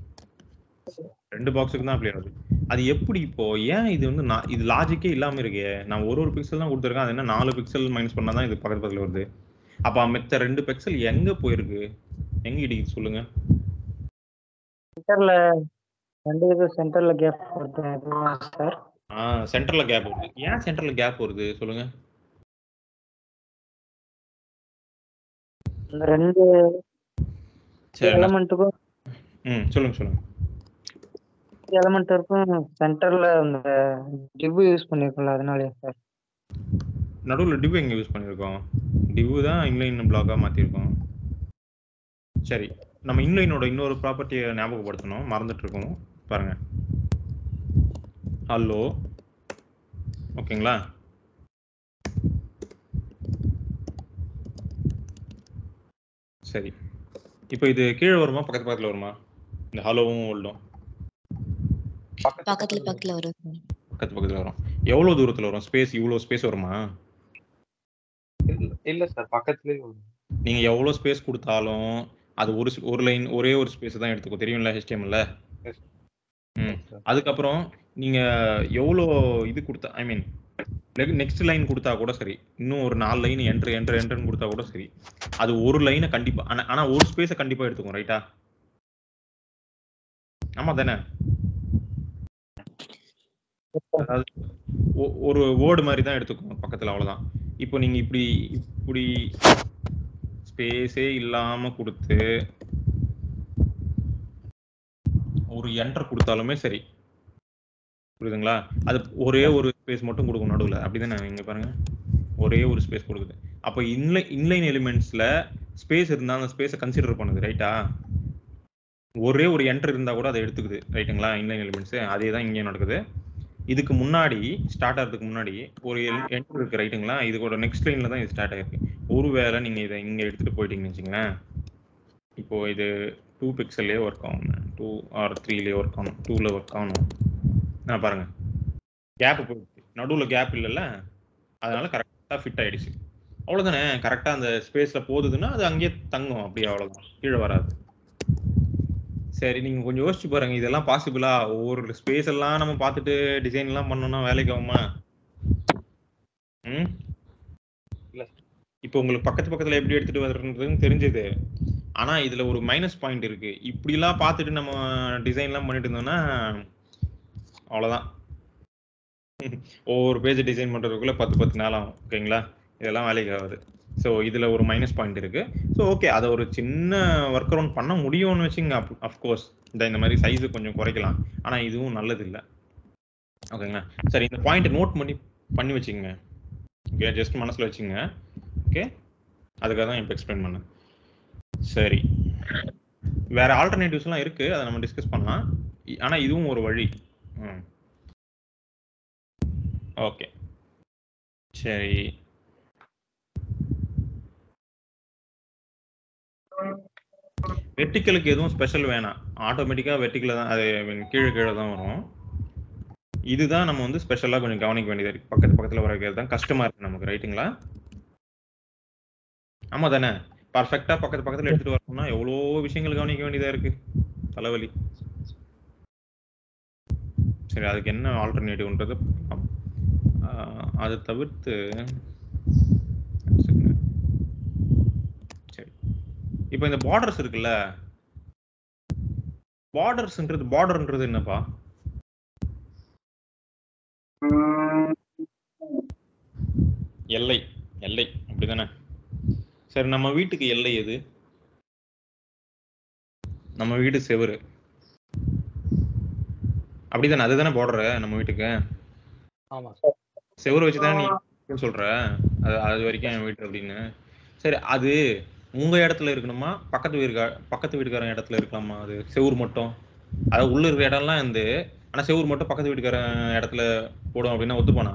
2 பாக்ஸுக்கு தான் அப்ளை ஆகுது. அது எப்படி இப்போ? ஏன் இது வந்து இது லாஜிக்கே இல்லாம இருக்கு. நான் ஒரு பிக்சல் தான் கொடுத்துருக்கேன், அது என்ன 4 பிக்சல் மைனஸ் பண்ணாதான் இது பக்கத்துல வருது. அப்ப மத்த 2 பிக்சல் எங்க போயிருக்கு? எங்க இடிக்குது சொல்லுங்க? சென்டர்ல சென்டர்ல கேப் வருது சார். சென்டர்ல கேப் வருது. ஏன் சென்டர்ல கேப் வருது சொல்லுங்க? இந்த 2 எலிமெண்ட்டுக்கும் சொல்லுங்க. எலிமெண்ட்டுக்கும் சென்டர்ல அந்த டிவ் யூஸ் பண்ணிருக்கோம்ல, அதனாலயா சார்? நடுவுல டிவ் எங்க யூஸ் பண்ணிருக்கோம்? டிவ் தான் இன்லைன் பிளாக்கா மாத்திருக்கோம். சரி, நம்ம இன்லைனோட இன்னொரு ப்ராப்பர்ட்டியை ஞாபகப்படுத்தணும், மறந்துட்டு இருக்கோம். பாருங்க, ஹலோ, ஓகேங்களா? சரி, இப்போ இது கீழே வருமா பக்கத்துல வருமா? இந்த ஹலோவும் ஓல்டும் பக்கத்துல வரும். பக்கத்துல வரும். எவ்வளவு தூரத்துல வரும்? ஸ்பேஸ் இவ்வளவு ஸ்பேஸ் வருமா? இல்ல சார், பக்கத்துலயே வரும். நீங்க எவ்வளவு ஸ்பேஸ் கொடுத்தாலும் அது ஒரு லைன் ஒரே ஒரு ஸ்பேஸ் தான் எடுத்துக்கும், தெரியும்ல HTML-ல. அதுக்கப்புறம் நீங்க எவ்வளோ இது கொடுத்தா, ஐ மீன் நெக்ஸ்ட் லைன் கொடுத்தா கூட சரி, இன்னும் ஒரு 4 லைன் என்டர்னு கொடுத்தா கூட சரி, அது ஒரு லைனை கண்டிப்பா, ஆனா ஒரு ஸ்பேஸை கண்டிப்பா எடுத்துக்கும், ரைட்டா? ஆமா தானே? அதாவது ஒரு வேர்டு மாதிரி தான் எடுத்துக்கும் பக்கத்துல, அவ்வளவுதான். இப்போ நீங்க இப்படி ஸ்பேஸே இல்லாம கொடுத்து ஒரு என்டர் கொடுத்தாலுமே சரி, புரியுதுங்களா? அது ஒரே ஒரு ஸ்பேஸ் மட்டும் கொடுக்கும் நடுவில், அப்படிதானே? இங்க பாருங்க, ஒரே ஒரு ஸ்பேஸ் கொடுக்குது. அப்போ இன்லைன் எலிமெண்ட்ஸ்ல ஸ்பேஸ் இருந்தா அந்த ஸ்பேஸை கன்சிடர் பண்ணுது, ரைட்டா? ஒரே ஒரு என்டர் இருந்தா கூட அதை எடுத்துக்குது, ரைட்டுங்களா? இன்லைன் எலிமெண்ட்ஸ் அதே தான் இங்கே நடக்குது. இதுக்கு முன்னாடி ஸ்டார்ட் ஆகிறதுக்கு முன்னாடி ஒரு என்டர் இருக்கு, ரைட்டுங்களா? இதுக்கோட நெக்ஸ்ட் லைன்ல தான் இது ஸ்டார்ட் ஆயிருக்கு. ஒருவேளை நீங்க இதை இங்க எடுத்துட்டு போயிட்டீங்கன்னு வச்சுங்களேன், இப்போ இது 2 பிக்சல்லே ஒர்க் ஆகும், 2 or 3லே ஒர்க் ஆகும், 2ல ஒர்க் ஆகணும். பாருங்க, கேப் போயிடுச்சு, நடுவில் கேப் இல்லைல்ல, அதனால கரெக்டாக ஃபிட் ஆயிடுச்சு. அவ்வளோதானே? கரெக்டாக அந்த ஸ்பேஸில் போகுதுன்னா அது அங்கேயே தங்கும், அப்படியே, அவ்வளோதான், கீழே வராது. சரி, நீங்கள் கொஞ்சம் யோசிச்சு பாருங்க, இதெல்லாம் பாசிபிளா? ஒவ்வொரு ஸ்பேஸ் எல்லாம் நம்ம பார்த்துட்டு டிசைன்லாம் பண்ணோம்னா வேலைக்கு ஆகுமா? இப்போ உங்களுக்கு பக்கத்துல எப்படி எடுத்துட்டு வர்றதுன்னு தெரிஞ்சது. ஆனா இதுல ஒரு மைனஸ் பாயிண்ட் இருக்கு. இப்படிலாம் பார்த்துட்டு நம்ம டிசைன்லாம் பண்ணிட்டு இருந்தோம்னா அவ்வளோதான், ஒவ்வொரு பேஜ் டிசைன் பண்றதுக்குள்ள 10 நாள் ஆகும், ஓகேங்களா? இதெல்லாம் வேலைக்கு ஆகாது. ஸோ இதுல ஒரு மைனஸ் பாயிண்ட் இருக்கு. ஸோ ஓகே, அதை ஒரு சின்ன ஒர்க் அரவுண்ட் பண்ண முடியும்னு வச்சுங்க. அஃப்கோர்ஸ் இந்த மாதிரி சைஸு கொஞ்சம் குறைக்கலாம், ஆனா இதுவும் நல்லது இல்லை, ஓகேங்களா? சரி, இந்த பாயிண்ட் நோட் பண்ணி வச்சுங்க, ஓகே? ஜஸ்ட் மனசுல வச்சுங்க, ஓகே? அதுக்காக தான் இப்போ எக்ஸ்பிளைன் பண்ணேன். சரி, வேற ஆல்டர்னேட்டிவ்ஸ்லாம் இருக்கு, அதை நம்ம டிஸ்கஸ் பண்ணலாம், ஆனா இதுவும் ஒரு வழி. ஓகே, சரி. வெர்டிக்கலுக்கு எதுவும் ஸ்பெஷல் வேணாம், ஆட்டோமேட்டிக்கா வெர்டிக்கல தான், அது கீழே தான் வரும். இதுதான் நம்ம வந்து ஸ்பெஷலா கொஞ்சம் கவனிக்க வேண்டியது இருக்கு, பக்கத்துல வரது தான் கஷ்டமா இருக்கு நமக்கு, ரைட்டுங்களா? ஆமா தானே? பர்ஃபெக்டா பக்கத்துல எடுத்துட்டு வரணும்னா எவ்வளோ விஷயங்கள் கவனிக்க வேண்டியதா இருக்கு, தலைவலி. சரி, அதுக்கு என்ன ஆல்டர்னேட்டிவ்ன்றது அதை தவிர்த்து, சரி, இப்போ இந்த பார்டர்ஸ் இருக்குல்ல, பார்டர்ன்றது என்னப்பா? எல்லை அப்படிதானே? சரி, நம்ம வீட்டுக்கு எல்லை எது? நம்ம வீடு செவரு, அப்படிதானே? அதுதானே பார்டர் நம்ம வீட்டுக்கு? ஆமா, செவரு வச்சுதானே நீ சொல்ற? அது வரைக்கும் என் வீட்டு அப்படின்னு. சரி, அது உங்க இடத்துல இருக்கணுமா, பக்கத்து வீட்டுக்காரன் இடத்துல இருக்கலாமா? அது செவுரு மட்டும், அதாவது உள்ள இருக்கிற இடம்லாம் வந்து, ஆனா செவுரு மட்டும் பக்கத்து வீட்டுக்காரன் இடத்துல போடும் அப்படின்னா ஒத்துப்பானா?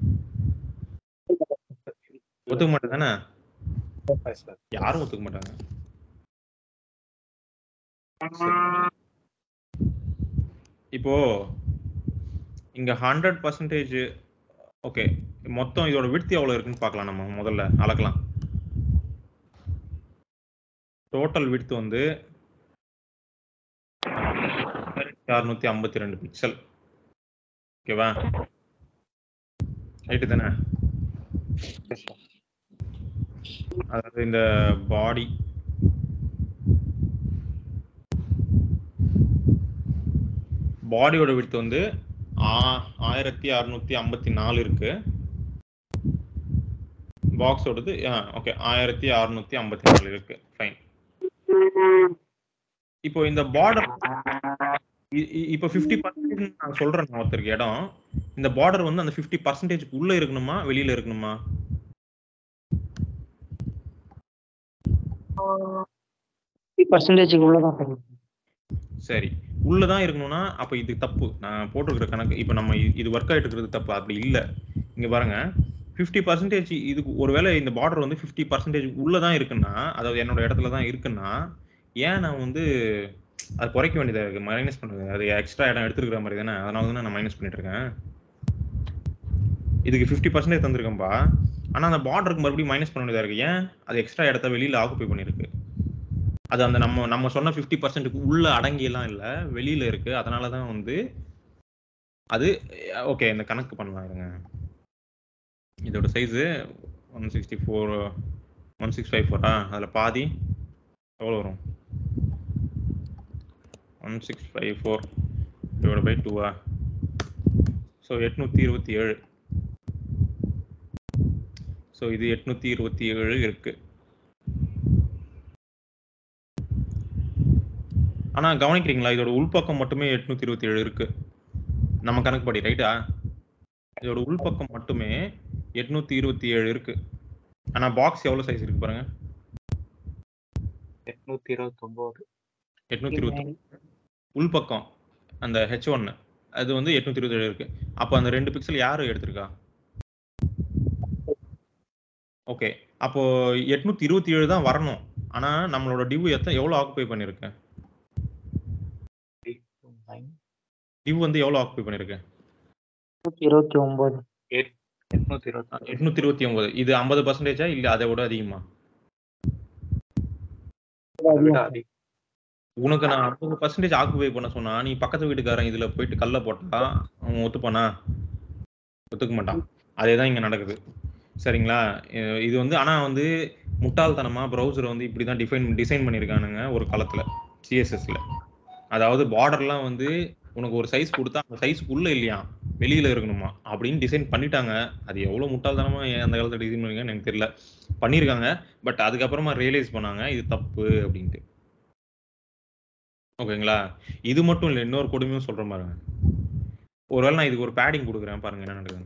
ஒத்துக்க மாட்டேன் தானே? யாரும் ஒத்துக்க மாட்டாங்க. இப்போ இங்க 100% ஓகே, மொத்தம் இதோட விட்த் எவ்வளவு இருக்குன்னு பார்க்கலாம். நம்ம முதல்ல அளக்கலாம். டோட்டல் விட்த் வந்து 652 பிக்சல். ஓகேவா? ரைட்டு தானே? அதாவது இந்த பாடியோட விட்த் வந்து 1654 இருக்கு. பாக்ஸோடது ஓகே 1654 இருக்கு. ஃபைன். இப்போ இந்த பார்டர் இப்போ 50% நான் சொல்றேன் ஒருத்தருக்கு இடம், இந்த பார்டர் வந்து அந்த 50% உள்ள இருக்கணுமா வெளியில இருக்கணுமா? சரி, உள்ளதான் இருக்கணும்னா அப்ப இது தப்பு. நான் போட்டிருக்கிற கணக்கு இப்ப நம்ம இது ஒர்க் ஆயிட்டு இருக்கிறது தப்பு. அப்படி இல்ல, இங்க பாருங்க 50% இதுக்கு ஒருவேளை இந்த பார்டர் வந்து 50% உள்ளதான் இருக்குன்னா, அதாவது என்னோட இடத்துல தான் இருக்குன்னா, ஏன் நான் வந்து அது குறைக்க வேண்டியதா இருக்கு, மைனஸ் பண்ணுறது? அது எக்ஸ்ட்ரா இடம் எடுத்துருக்கிற மாதிரி தானே, அதனால தான் நான் மைனஸ் பண்ணிட்டு இருக்கேன். இதுக்கு 50% தந்திருக்கேன்பா, ஆனா அந்த பார்டருக்கு மறுபடியும் மைனஸ் பண்ண வேண்டியதா இருக்கு. ஏன்? அது எக்ஸ்ட்ரா இடத்த வெளியில ஆக்குபை பண்ணிருக்கு. அது அந்த நம்ம சொன்ன 50% உள்ள அடங்கியெல்லாம் இல்ல, வெளியில இருக்கு. அதனாலதான் வந்து அது ஓகே. இந்த கணக்கு பண்ணலாம் இருங்க. இதோட சைஸ் 1654 அதுல பாதி எவ்வளவு வரும்? 1654 divided by 2 ஸோ 827. ஸோ இது 827 இருக்கு. ஆனா கவனிக்கிறீங்களா, இதோட உள்பக்கம் மட்டுமே 827 இருக்கு நம்ம கணக்குப்படி, ரைட்டா? இதோட உள்பக்கம் மட்டுமே 827 இருக்கு. ஆனா பாக்ஸ் எவ்வளவு சைஸ் இருக்கு பாருங்க, 829. உள்பக்கம் அந்த H1 அது வந்து 827 இருக்கு. அப்ப அந்த 2 பிக்சல் யாரு எடுத்திருக்கா? ஓகே, அப்போ 827 தான் வரணும். ஆனா நம்மளோட டிவ் எவ்வளவு ஆக்குபை பண்ணிருக்கு? டிவ் வந்து எவ்வளவு ஆக்குபை பண்ணிருக்கு? 829. இது 50% இல்ல அதை விட அதிகமா? உனக்கு நான் 50% ஆக்குபை பண்ண சொன்னா, நீ பக்கத்து வீட்டுக்காரன் இதுல போயிட்டு கல்ல போட்டா அவன் ஒத்துப்பானா? ஒத்துக்க மாட்டான். அதேதான் இங்க நடக்குது. சரிங்களா? இது வந்து ஆனா வந்து முட்டாள்தனமா ப்ரௌசர் வந்து இப்படிதான் டிசைன் பண்ணிருக்கானுங்க ஒரு காலத்துல சிஎஸ்எஸ்ல. அதாவது பார்டர்லாம் வந்து உனக்கு ஒரு சைஸ் கொடுத்தா அந்த சைஸ்க்குள்ள இல்லையா, வெளியில இருக்கணுமா அப்படின்னு டிசைன் பண்ணிட்டாங்க. அது எவ்வளவு முட்டாள்தனமா அந்த காலத்துல டிசைன் பண்ணிருக்காங்கன்னு எனக்கு தெரியல, பண்ணிருக்காங்க. பட் அதுக்கப்புறமா ரியலைஸ் பண்ணாங்க இது தப்பு அப்படின்ட்டு. ஓகேங்களா? இது மட்டும் இல்லை, இன்னொரு கொடுமையும் சொல்றேன் பாருங்க. ஒருவேளை நான் இதுக்கு ஒரு பேடிங் கொடுக்குறேன் பாருங்க என்ன நடக்குது.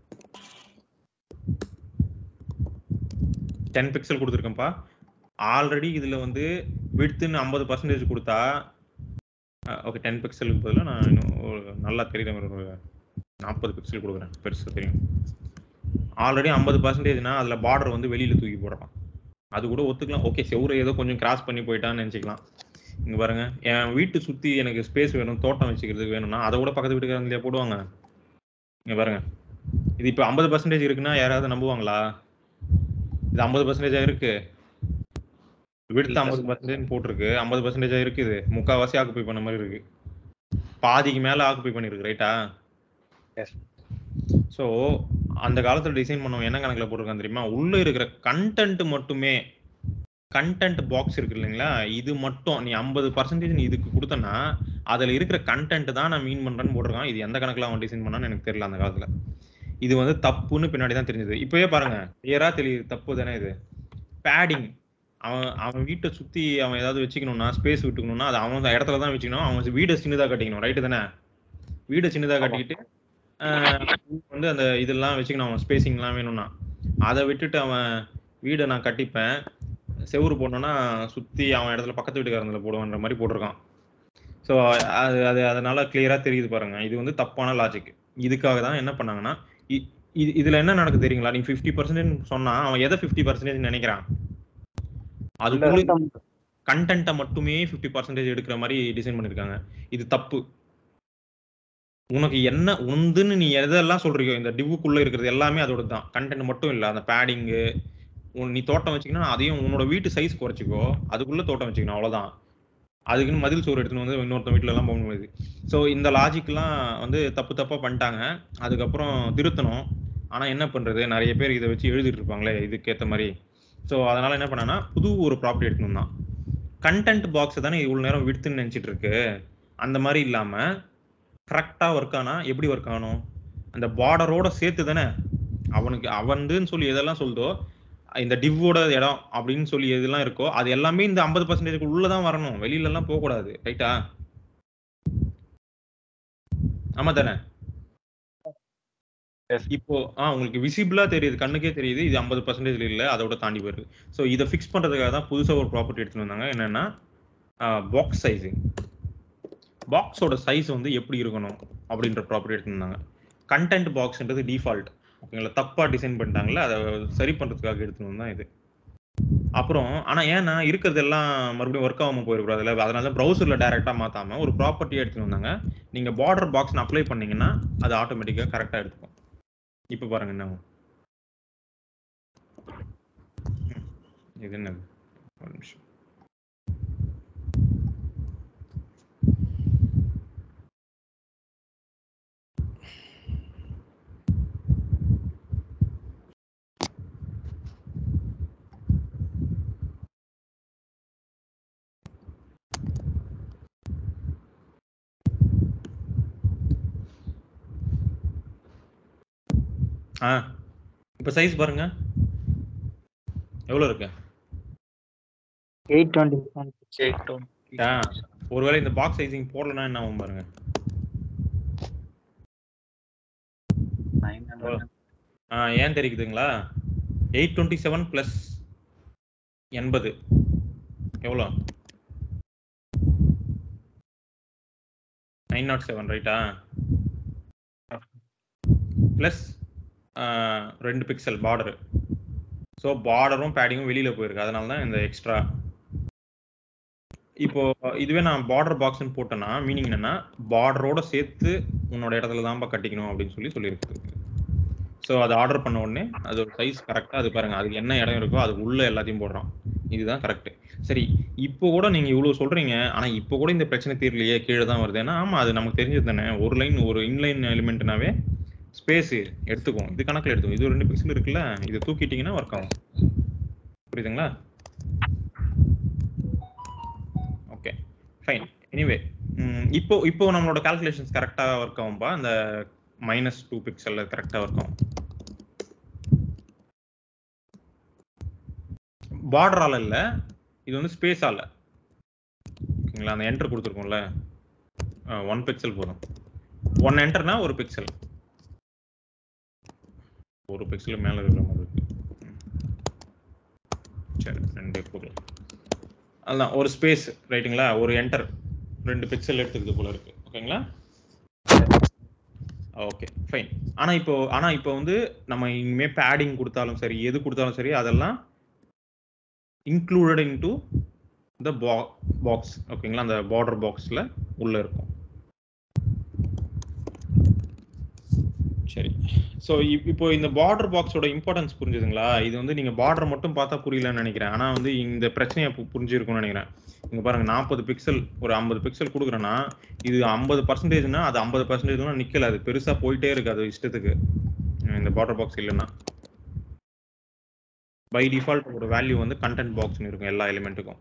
10 பிக்சல் கொடுத்துருக்கேன்ப்பா. ஆல்ரெடி இதுல வந்து விட்த்னு 50% கொடுத்தா ஓகே, 10 பிக்சலுக்கு பதிலாக நான் இன்னும் நல்லா தெரியுற மாதிரி ஒரு 40 பிக்சல் கொடுக்குறேன், பெருசு தெரியும். ஆல்ரெடி 50%னா அதுல பார்டர் வந்து வெளியில தூக்கி போடுறான், அது கூட ஒத்துக்கலாம். ஓகே, செவுரை ஏதோ கொஞ்சம் கிராஸ் பண்ணி போயிட்டான்னு நினைச்சுக்கலாம். இங்க பாருங்க, என் வீட்டு சுத்தி எனக்கு ஸ்பேஸ் வேணும், தோட்டம் வச்சுக்கிறதுக்கு வேணும்னா அதை கூட பக்கத்து வீட்டுக்காரங்களே போடுவாங்க. இங்க பாருங்க, இது இப்போ 50% இருக்குன்னா யாராவது நம்புவாங்களா? இது 50% இருக்கு, விடுத்து 50% போட்டிருக்கு, 50% இருக்குது, முக்கால்வாசி ஆக்குபை பண்ண மாதிரி இருக்கு, பாதிக்கு மேல ஆக்குபை பண்ணிருக்கு, ரைட்டா? ஸோ அந்த காலத்துல டிசைன் பண்ணவங்க என்ன கணக்குல போட்டிருக்காங்க தெரியுமா? உள்ள இருக்கிற கண்டென்ட் மட்டுமே, கண்டென்ட் பாக்ஸ் இருக்கு இல்லைங்களா, இது மட்டும் நீ 50% நீ இதுக்கு கொடுத்தனா அதுல இருக்கிற கண்டென்ட் தான் நான் மீன் பண்றேன்னு போட்டிருக்கான். இது எந்த கணக்குல அவன் டிசைன் பண்ணான்னு எனக்கு தெரியல அந்த காலத்துல. இது வந்து தப்புன்னு பின்னாடி தான் தெரிஞ்சது. இப்பவே பாருங்க, கிளியரா தெரியுது தப்பு தானே இது. பேடிங், அவன் வீட்டை சுத்தி அவன் ஏதாவது வச்சுக்கணும்னா, ஸ்பேஸ் விட்டுக்கணும்னா அது அவன் இடத்துல தான் வச்சுக்கணும். அவன் வீடை சின்னதா கட்டிக்கணும், ரைட்டு தானே? வீடை சின்னதா கட்டிக்கிட்டு வந்து அந்த இதெல்லாம் வச்சுக்கணும், அவன் ஸ்பேசிங் எல்லாம் வேணும்னா. அதை விட்டுட்டு அவன் வீடை நான் கட்டிப்பேன், செவுரு போடணும்னா சுற்றி அவன் இடத்துல பக்கத்து வீட்டுக்காரங்களை போடுவான்ற மாதிரி போட்டிருக்கான். ஸோ அது அது அதனால கிளியராக தெரியுது பாருங்க, இது வந்து தப்பான லாஜிக். இதுக்காக தான் என்ன பண்ணாங்கன்னா, இதுல என்ன நடக்குது தெரியுங்களா? நீங்க 50% சொன்னா அவன் எதை 50% நினைக்கிறான், அதுக்குள்ள கண்டென்ட்டை மட்டுமே 50% எடுக்கிற மாதிரி டிசைன் பண்ணிருக்காங்க. இது தப்பு. உனக்கு என்ன உந்துன்னு நீ எதெல்லாம் சொல்றியோ, இந்த டிவ்வுக்குள்ள இருக்கிறது எல்லாமே அதோட தான். கண்டென்ட் மட்டும் இல்லை, அந்த பேடிங்கு, நீ தோட்டம் வச்சுக்கணும், அதையும் உன்னோட வீட்டு சைஸ் குறைச்சிக்கோ, அதுக்குள்ள தோட்டம் வச்சுக்கணும், அவ்வளவுதான். அதுக்குன்னு மதில் சோறு எடுத்துன்னு வந்து இன்னொருத்த வீட்டுல எல்லாம் போக முடியாது. ஸோ இந்த லாஜிக்லாம் வந்து தப்பா பண்ணிட்டாங்க. அதுக்கப்புறம் திருத்தணும். ஆனா என்ன பண்றது, நிறைய பேர் இதை வச்சு எழுதிட்டு இருப்பாங்களே இதுக்கேற்ற மாதிரி. ஸோ அதனால என்ன பண்ணனா, புது ஒரு ப்ராப்பர்ட்டி எடுக்கணும் தான். கண்டென்ட் பாக்ஸ் தானே இவ்வளவு நேரம் விடுத்துன்னு நினைச்சிட்டு இருக்கு. அந்த மாதிரி இல்லாம கரெக்டா ஒர்க் ஆனா எப்படி ஒர்க் ஆகணும், அந்த பார்டரோட சேர்த்து தானே அவனுக்கு அவன்துன்னு சொல்லி எதெல்லாம் சொல்லுதோ, இந்த டிவ்வோட இடம் அப்படின்னு சொல்லி எதெல்லாம் இருக்கோ அது எல்லாமே இந்த 50% உள்ளதான் வரணும், வெளியில எல்லாம் போக கூடாது. ரைட்டா? ஆமா தானே? இப்போ உங்களுக்கு விசிபிளா தெரியுது, கண்ணுக்கே தெரியுது இது 50% இல்ல, அதோட தாண்டி போயிருக்கு. ஸோ இதை ஃபிக்ஸ் பண்றதுக்காக தான் புதுசா ஒரு ப்ராப்பர்ட்டி எடுத்துட்டு வந்தாங்க. என்னன்னா பாக்ஸ் சைசிங். பாக்ஸோட சைஸ் வந்து எப்படி இருக்கணும் அப்படின்ற ப்ராப்பர்ட்டி எடுத்துட்டு வந்தாங்க. கண்டென்ட் பாக்ஸ்ன்றது டிஃபால்ட், ஓகேங்களா? தப்பா டிசைன் பண்ணிட்டாங்கல்ல, அதை சரி பண்றதுக்காக எடுத்துட்டு வந்தா இது. அப்புறம் ஆனா ஏன்னா இருக்கிறது எல்லாம் மறுபடியும் ஒர்க் ஆகாம போயிடக்கூடாதுல்ல, அதனால ப்ரௌசர்ல டைரக்டா மாத்தாம ஒரு ப்ராப்பர்ட்டி எடுத்துட்டு வந்தாங்க. நீங்க பார்டர் பாக்ஸ் அப்ளை பண்ணீங்கன்னா அது ஆட்டோமேட்டிக்கா கரெக்டா எடுத்துக்கும். இப்ப பாருங்க என்ன இது என்னது, ஒரு நிமிஷம். இப்ப சைஸ் பாருங்க எவ்வளவு இருக்கு. 820. ஒருவேளை இந்த பாக்ஸ் சைசிங் போடலன்னா என்ன ஆகும் பாருங்க. 900. ஏன் தெரியுதுங்களா? 827 பிளஸ் 80 எவ்வளோ? 907 ரைட்டா? Plus 2 pixel border. ஸோ பார்டரும் பேடிங்கும் வெளியில போயிருக்கு, அதனால தான் இந்த எக்ஸ்ட்ரா. இப்போ இதுவே நான் பார்டர் பாக்ஸ்ன்னு போட்டேன்னா மீனிங் என்னன்னா, பார்டரோட சேர்த்து உன்னோட இடத்துல தான்ப்பா கட்டிக்கணும் அப்படின்னு சொல்லியிருக்கு. ஸோ அதை ஆர்டர் பண்ண உடனே அது ஒரு சைஸ் கரெக்டாக அது பாருங்க, அதுக்கு என்ன இடம் இருக்கோ அதுக்கு உள்ள எல்லாத்தையும் போடுறான். இதுதான் கரெக்ட். சரி, இப்போ கூட நீங்க இவ்வளவு சொல்றீங்க, ஆனா இப்போ கூட இந்த பிரச்சனை தீரலையே, கீழே தான் வருது. ஏன்னா ஆமா, அது நமக்கு தெரிஞ்சது தானே, ஒரு லைன் ஒரு இன்லைன் எலிமெண்ட்னாவே ஸ்பேஸ் எடுத்துக்கும், இது கணக்கில் எடுத்துக்கும். இது 2 பிக்சல் இருக்குல்ல, இதை தூக்கிட்டீங்கன்னா ஒர்க் ஆகும். புரியுதுங்களா? Okay fine. எனிவே இப்போ நம்மளோட கால்குலேஷன்ஸ் கரெக்டா ஒர்க் ஆகும்பா. அந்த -2 பிக்சல்ல கரெக்டா ஒர்க் ஆகும். பார்டரால இல்ல, இது வந்து ஸ்பேஸால. ஓகேங்களா? அந்த என்டர் கொடுத்துருக்கோம்ல, 1 பிக்சல் போதும். 1 என்டர்னா 1 பிக்சல், 1 பிக்சல் மேல இருக்கிற மாதிரி இருக்கு. சரி, 2 போதும். அதான் ஒரு ஸ்பேஸ் ரைட்டுங்களா, ஒரு என்டர் 2 பிக்சல் எடுத்துக்கிது போல இருக்கு. ஓகேங்களா? Okay fine. ஆனா இப்போ வந்து நம்ம இனிமே பேடிங் கொடுத்தாலும் சரி, எது கொடுத்தாலும் சரி, அதெல்லாம் இன்க்ளூடட் இன்டு த பாக்ஸ். ஓகேங்களா? அந்த பார்டர் பாக்ஸ்ல உள்ள இருக்கும். சரி, ஸோ இப்போ இந்த பார்டர் பாக்ஸோட இம்பார்ட்டன்ஸ் புரிஞ்சுதுங்களா? இது வந்து நீங்க பார்டர் மட்டும் பார்த்தா புரியலன்னு நினைக்கிறேன், ஆனா வந்து இந்த பிரச்சனையை புரிஞ்சிருக்கும்னு நினைக்கிறேன். இங்க பாருங்க, 40 பிக்சல் ஒரு 50 பிக்சல் கொடுக்குறேன்னா இது 50%னா அது 50% நிக்கல, அது பெருசா போயிட்டே இருக்கு அது இஷ்டத்துக்கு. இந்த பார்டர் பாக்ஸ் இல்லைன்னா பை டிஃபால்ட் ஒரு வேல்யூ வந்து கண்டென்ட் பாக்ஸ்னு இருக்கும் எல்லா எலிமெண்ட்டுக்கும்.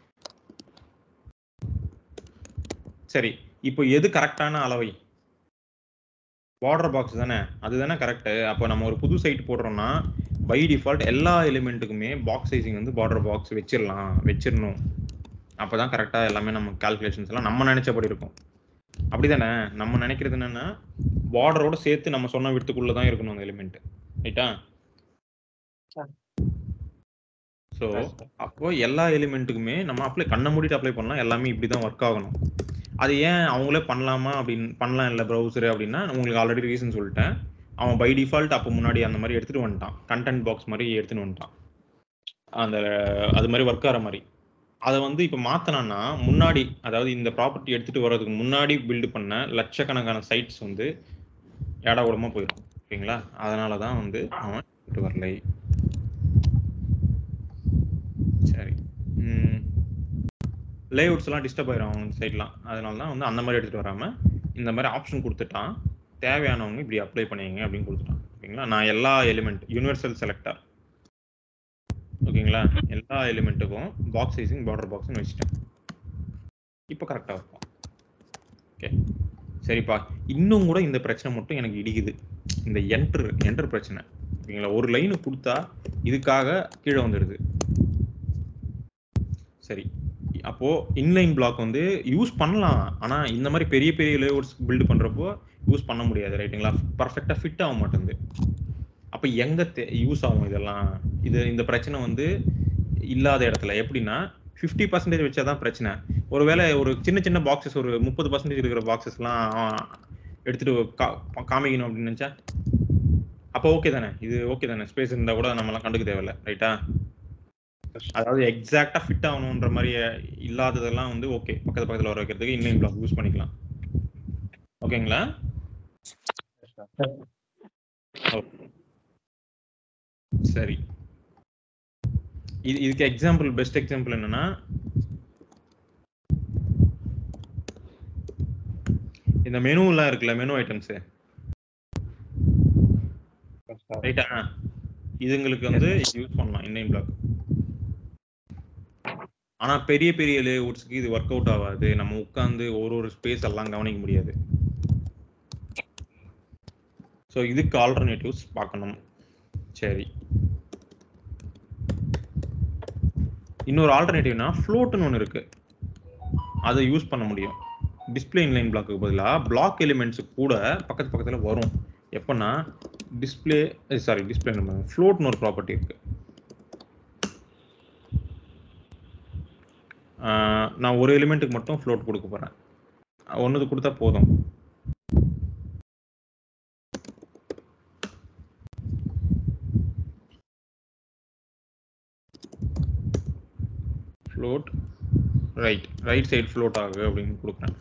சரி, இப்போ எது கரெக்டான அளவை? பார்டர் பாக்ஸ் தானே, அதுதானே கரெக்ட். அப்போ நம்ம ஒரு புது சைட் போடுறோம்னா பை டிஃபால்ட் எல்லா எலிமெண்ட்டுக்குமே பாக்ஸ் சைசிங் வந்து பார்டர் பாக்ஸ் வச்சிடணும். அப்பதான் கரெக்டா எல்லாமே நம்ம கால்குலேஷன்ஸ் எல்லாம் நம்ம நினைச்சபடி இருக்கும். அப்படிதானே? நம்ம நினைக்கிறது என்னன்னா பார்டரோட சேர்த்து நம்ம சொன்ன விடத்துக்குள்ள தான் இருக்கணும் அந்த எலிமெண்ட். ரைட்டா? ஸோ அப்போ எல்லா எலிமெண்ட்டுக்குமே நம்ம கண்ணை மூடிட்டு அப்ளை பண்ணலாம், எல்லாமே இப்படி தான் ஒர்க் ஆகணும். அது ஏன் அவங்களே பண்ணலாமா அப்படின்னு பண்ணலாம் இல்லை ப்ரௌசரு அப்படின்னா, உங்களுக்கு ஆல்ரெடி ரீசன் சொல்லிட்டேன். அவன் பை டிஃபால்ட் அப்போ முன்னாடி அந்த மாதிரி எடுத்துட்டு வந்துட்டான், கண்டென்ட் பாக்ஸ் மாதிரி எடுத்துட்டு வந்துட்டான், அந்த அது மாதிரி ஒர்க் ஆகிற மாதிரி. அதை இப்போ மாத்தினான்னா முன்னாடி, அதாவது இந்த ப்ராப்பர்ட்டி எடுத்துட்டு வர்றதுக்கு முன்னாடி பில்டு பண்ண லட்சக்கணக்கான சைட்ஸ் ஏடா கூடமா போயிடும். ஓகேங்களா? அதனால தான் அவன் எடுத்துட்டு வரலை. சரி, லேஅவுட்ஸ் எல்லாம் டிஸ்டர்ப் ஆயிரும் அவங்க சைட்லாம். அதனால தான் அந்த மாதிரி எடுத்துட்டு வராம இந்த மாதிரி ஆப்ஷன் கொடுத்துட்டான். தேவையானவங்க இப்படி அப்ளை பண்ணுவீங்க அப்படின்னு கொடுத்துட்டான். ஓகேங்களா? நான் எல்லா எலிமெண்ட் யூனிவர்சல் செலக்டர், ஓகேங்களா, எல்லா எலிமெண்ட்டுக்கும் பாக்ஸ் சைசிங் பார்டர் பாக்ஸ்னு வச்சுட்டேன். இப்போ கரெக்டாக இருக்கும். ஓகே, சரிப்பா. இன்னும் கூட இந்த பிரச்சனை மட்டும் எனக்கு இடிக்குது, இந்த என்டர் பிரச்சனை. ஓகேங்களா? ஒரு லைனு கொடுத்தா இதுக்காக கீழே வந்துடுது. சரி, அப்போ இன்லைன் பிளாக் யூஸ் பண்ணலாம், ஆனா இந்த மாதிரி பெரிய பெரிய லேஅவுட்ஸ் பில்ட் பண்றப்போ யூஸ் பண்ண முடியாது. ரைட்டுங்களா? பர்ஃபெக்டா ஃபிட் ஆக மாட்டேங்குது. அப்ப எங்க யூஸ் ஆகும் இதெல்லாம்? இந்த பிரச்சனை இல்லாத இடத்துல எப்படின்னா 50% வச்சாதான் பிரச்சனை. ஒருவேளை ஒரு சின்ன சின்ன பாக்ஸஸ், ஒரு 30% இருக்கிற பாக்ஸஸ்லாம் எடுத்துட்டு காமிக்கணும் அப்படின்னு நினைச்சா அப்போ ஓகே தானே? இது ஓகே தானே? ஸ்பேஸ் இருந்தா கூட நம்ம எல்லாம் கண்டுக்க தேவையில்லை. ரைட்டா? அதாவது எக்ஸாக்டா ஃபிட் ஆகணுன்ற மாதிரி இல்லாததெல்லாம் ஓகே, பக்கத்துல வர வைக்கிறதுக்கு இன்லைன் பிளாக் யூஸ் பண்ணிக்கலாம். ஓகேங்களா? சரி, இதுக்கு எக்ஸாம்பிள், பெஸ்ட் எக்ஸாம்பிள் என்னன்னா, இந்த மெனு எல்லாம் இருக்குல்ல, மெனு ஐட்டம்ஸ், ரைட்டா? இதுங்களுக்கு யூஸ் பண்ணலாம் இன்லைன் பிளாக். ஆனா பெரிய பெரிய லேஅவுட்ஸ்க்கு இது ஒர்க் அவுட் ஆகாது. நம்ம உட்கார்ந்து ஒரு ஸ்பேஸ் எல்லாம் கவனிக்க முடியாது. ஸோ இதுக்கு ஆல்டர்னேட்டிவ்ஸ் பார்க்கணும். சரி, இன்னொரு ஆல்டர்னேட்டிவ்னா ஃப்ளோட்னு ஒன்று இருக்கு, அதை யூஸ் பண்ண முடியும். டிஸ்பிளே இன்லைன் பிளாக்கு பதிலாக பிளாக் எலிமெண்ட்ஸ் கூட பக்கத்துல வரும். எப்பன்னா டிஸ்பிளே ஃப்ளோட்னு ஒரு ப்ராப்பர்ட்டி இருக்கு. நான் ஒரு எலிமெண்ட்டுக்கு மட்டும் ஃப்ளோட் கொடுக்க போறேன். ஒன்றுக்கு கொடுத்தா போதும். ஃப்ளோட் ரைட் சைடு ஃப்ளோட் ஆகு அப்படின்னு கொடுக்குறேன்.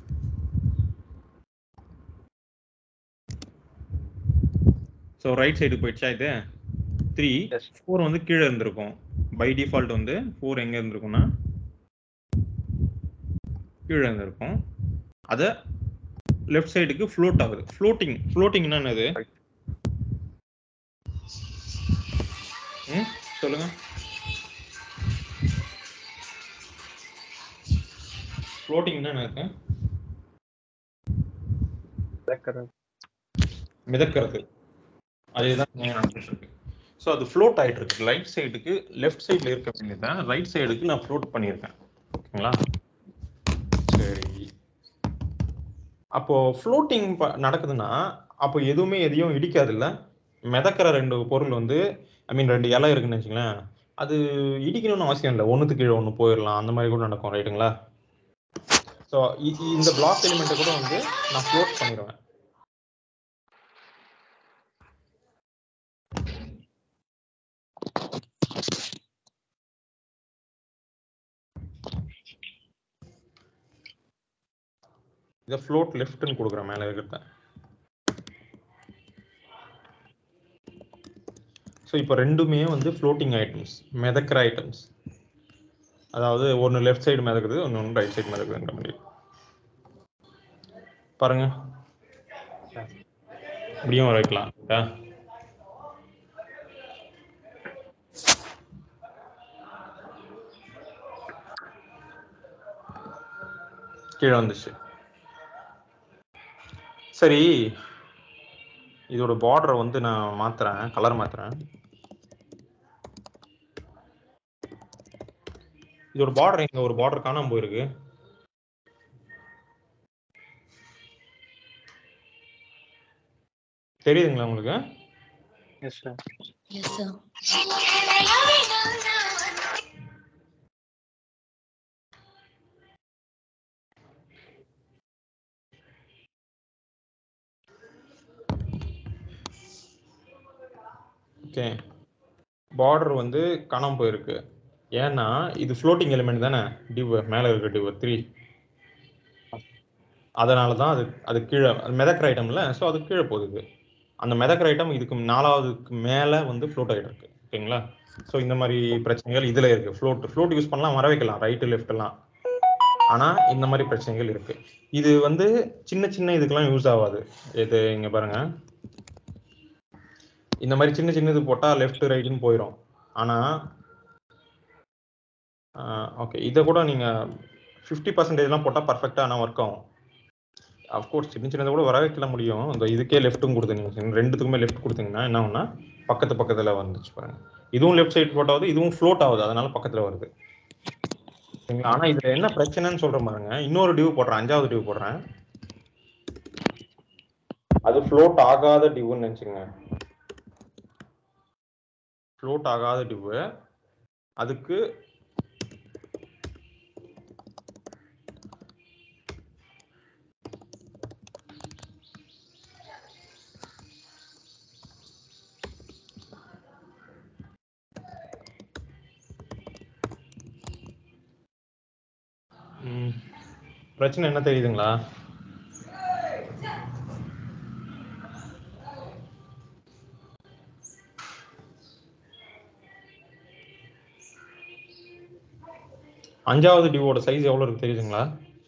ஸோ ரைட் சைடு போயிடுச்சா? இது 3 4 கீழே இருந்திருக்கும். பை டிஃபால்ட் 4 எங்க இருந்திருக்கும்னா கீழே இருந்திருக்கும். அதை லெஃப்ட் சைடுக்கு ஃப்ளோட் ஆகுது. ஃப்ளோட்டிங்னா என்னது? சொல்லுங்க. ஃப்ளோட்டிங்னா என்ன? மிதக்கிறது. அதேதான் நடந்துட்டு இருக்கு. ஸோ அது ஃப்ளோட் ஆயிட்டு இருக்கு. ரைட் சைடுக்கு லெஃப்ட் சைட்ல இருக்க வேண்டியதான் ரைட் சைடுக்கு நான் ஃப்ளோட் பண்ணியிருக்கேன். ஓகேங்களா? சரி, அப்போ ஃப்ளோட்டிங் நடக்குதுன்னா அப்போ எதுவுமே எதையும் இடிக்காது இல்ல? மிதக்கிற ரெண்டு பொருள் ரெண்டு இலை இருக்குன்னு வச்சுங்களேன், அது இடிக்கணும்னு அவசியம் இல்லை. ஒன்றுக்கு கீழே ஒன்று போயிடலாம், அந்த மாதிரி கூட நடக்கும். ரைட்டுங்களா? ஸோ இந்த பிளாக் எலிமெண்ட்டை கூட நான் ஃப்ளோட் பண்ணிடுவேன். இதை ஃப்ளோட் லெஃப்ட்னு கொடுக்குறேன் மேலே இருக்கிறத. ஸோ இப்போ ரெண்டுமே ஃப்ளோட்டிங் ஐட்டம்ஸ், மிதக்கிற ஐட்டம்ஸ். அதாவது ஒன்று லெஃப்ட் சைடு மிதக்குது, ஒன்று ரைட் சைடு மிதக்குதுன்ற மாதிரி. பாருங்க, இப்படியும் வைக்கலாம். கீழே வந்துச்சு. சரி, இதோட பார்டரை நான் மாத்துறேன், கலர் மாத்துறேன். இதோட பார்டர் இங்க ஒரு பார்டர் காணாம போயிருக்கு. தெரியுதுங்களா உங்களுக்கு? Yes sir. Yes, sir. Okay, border வந்து காணாம போயிருக்கு. ஏன்னா இது ஃப்ளோட்டிங் எலிமெண்ட் தானே, டிவ் மேலே இருக்க டிவ் 3. அதனால தான் அது கீழே மிதக்கிற ஐட்டம்ல, ஸோ அது கீழே போகுது. அந்த மிதக்கிற ஐட்டம் இதுக்கு 4வதுக்கு மேலே வந்து ஃப்ளோட் ஆகிட்டு இருக்கு. ஓகேங்களா? ஸோ இந்த மாதிரி பிரச்சனைகள் இதில் இருக்கு. ஃப்ளோட் யூஸ் பண்ணலாம், வர வைக்கலாம், ரைட்டு லெஃப்ட் எல்லாம். ஆனால் இந்த மாதிரி பிரச்சனைகள் இருக்கு. இது வந்து சின்ன சின்ன இதுக்கெல்லாம் யூஸ் ஆகாது. இது இங்க பாருங்க, இந்த மாதிரி சின்ன சின்ன இது போட்டால் லெஃப்ட் ரைட்டுன்னு போயிடும். ஆனால் ஓகே, இதை கூட நீங்கள் 50%லாம் போட்டால் பர்ஃபெக்டாக ஆனால் ஒர்க் ஆகும். அஃப்கோர்ஸ் சின்ன சின்னதை கூட வர வைக்கல முடியும். இந்த இதுக்கே லெஃப்ட்டும் கொடுத்தீங்க, ரெண்டுத்துக்குமே லெஃப்ட் கொடுத்தீங்கன்னா என்ன ஆகும்னா பக்கத்தில் வந்துச்சு பாருங்க. இதுவும் லெஃப்ட் சைடு ஃப்ளோட் ஆகுது, இதுவும் ஃப்ளோட் ஆகுது, அதனால பக்கத்தில் வருது. ஆனால் இதில் என்ன பிரச்சனைன்னு சொல்கிற பாருங்க. இன்னொரு டிவ் போடுறேன், 5வது டிவ் போடுறேன். அது ஃப்ளோட் ஆகாத டிவ்னு நினச்சிங்க. ஃப்ளோட் ஆகாத டிவ், அதுக்கு பிரச்சனை என்ன தெரியுதுங்களா? அஞ்சாவது டிவோட சைஸ் எவ்வளவு இருக்கு தெரியுதுங்களா?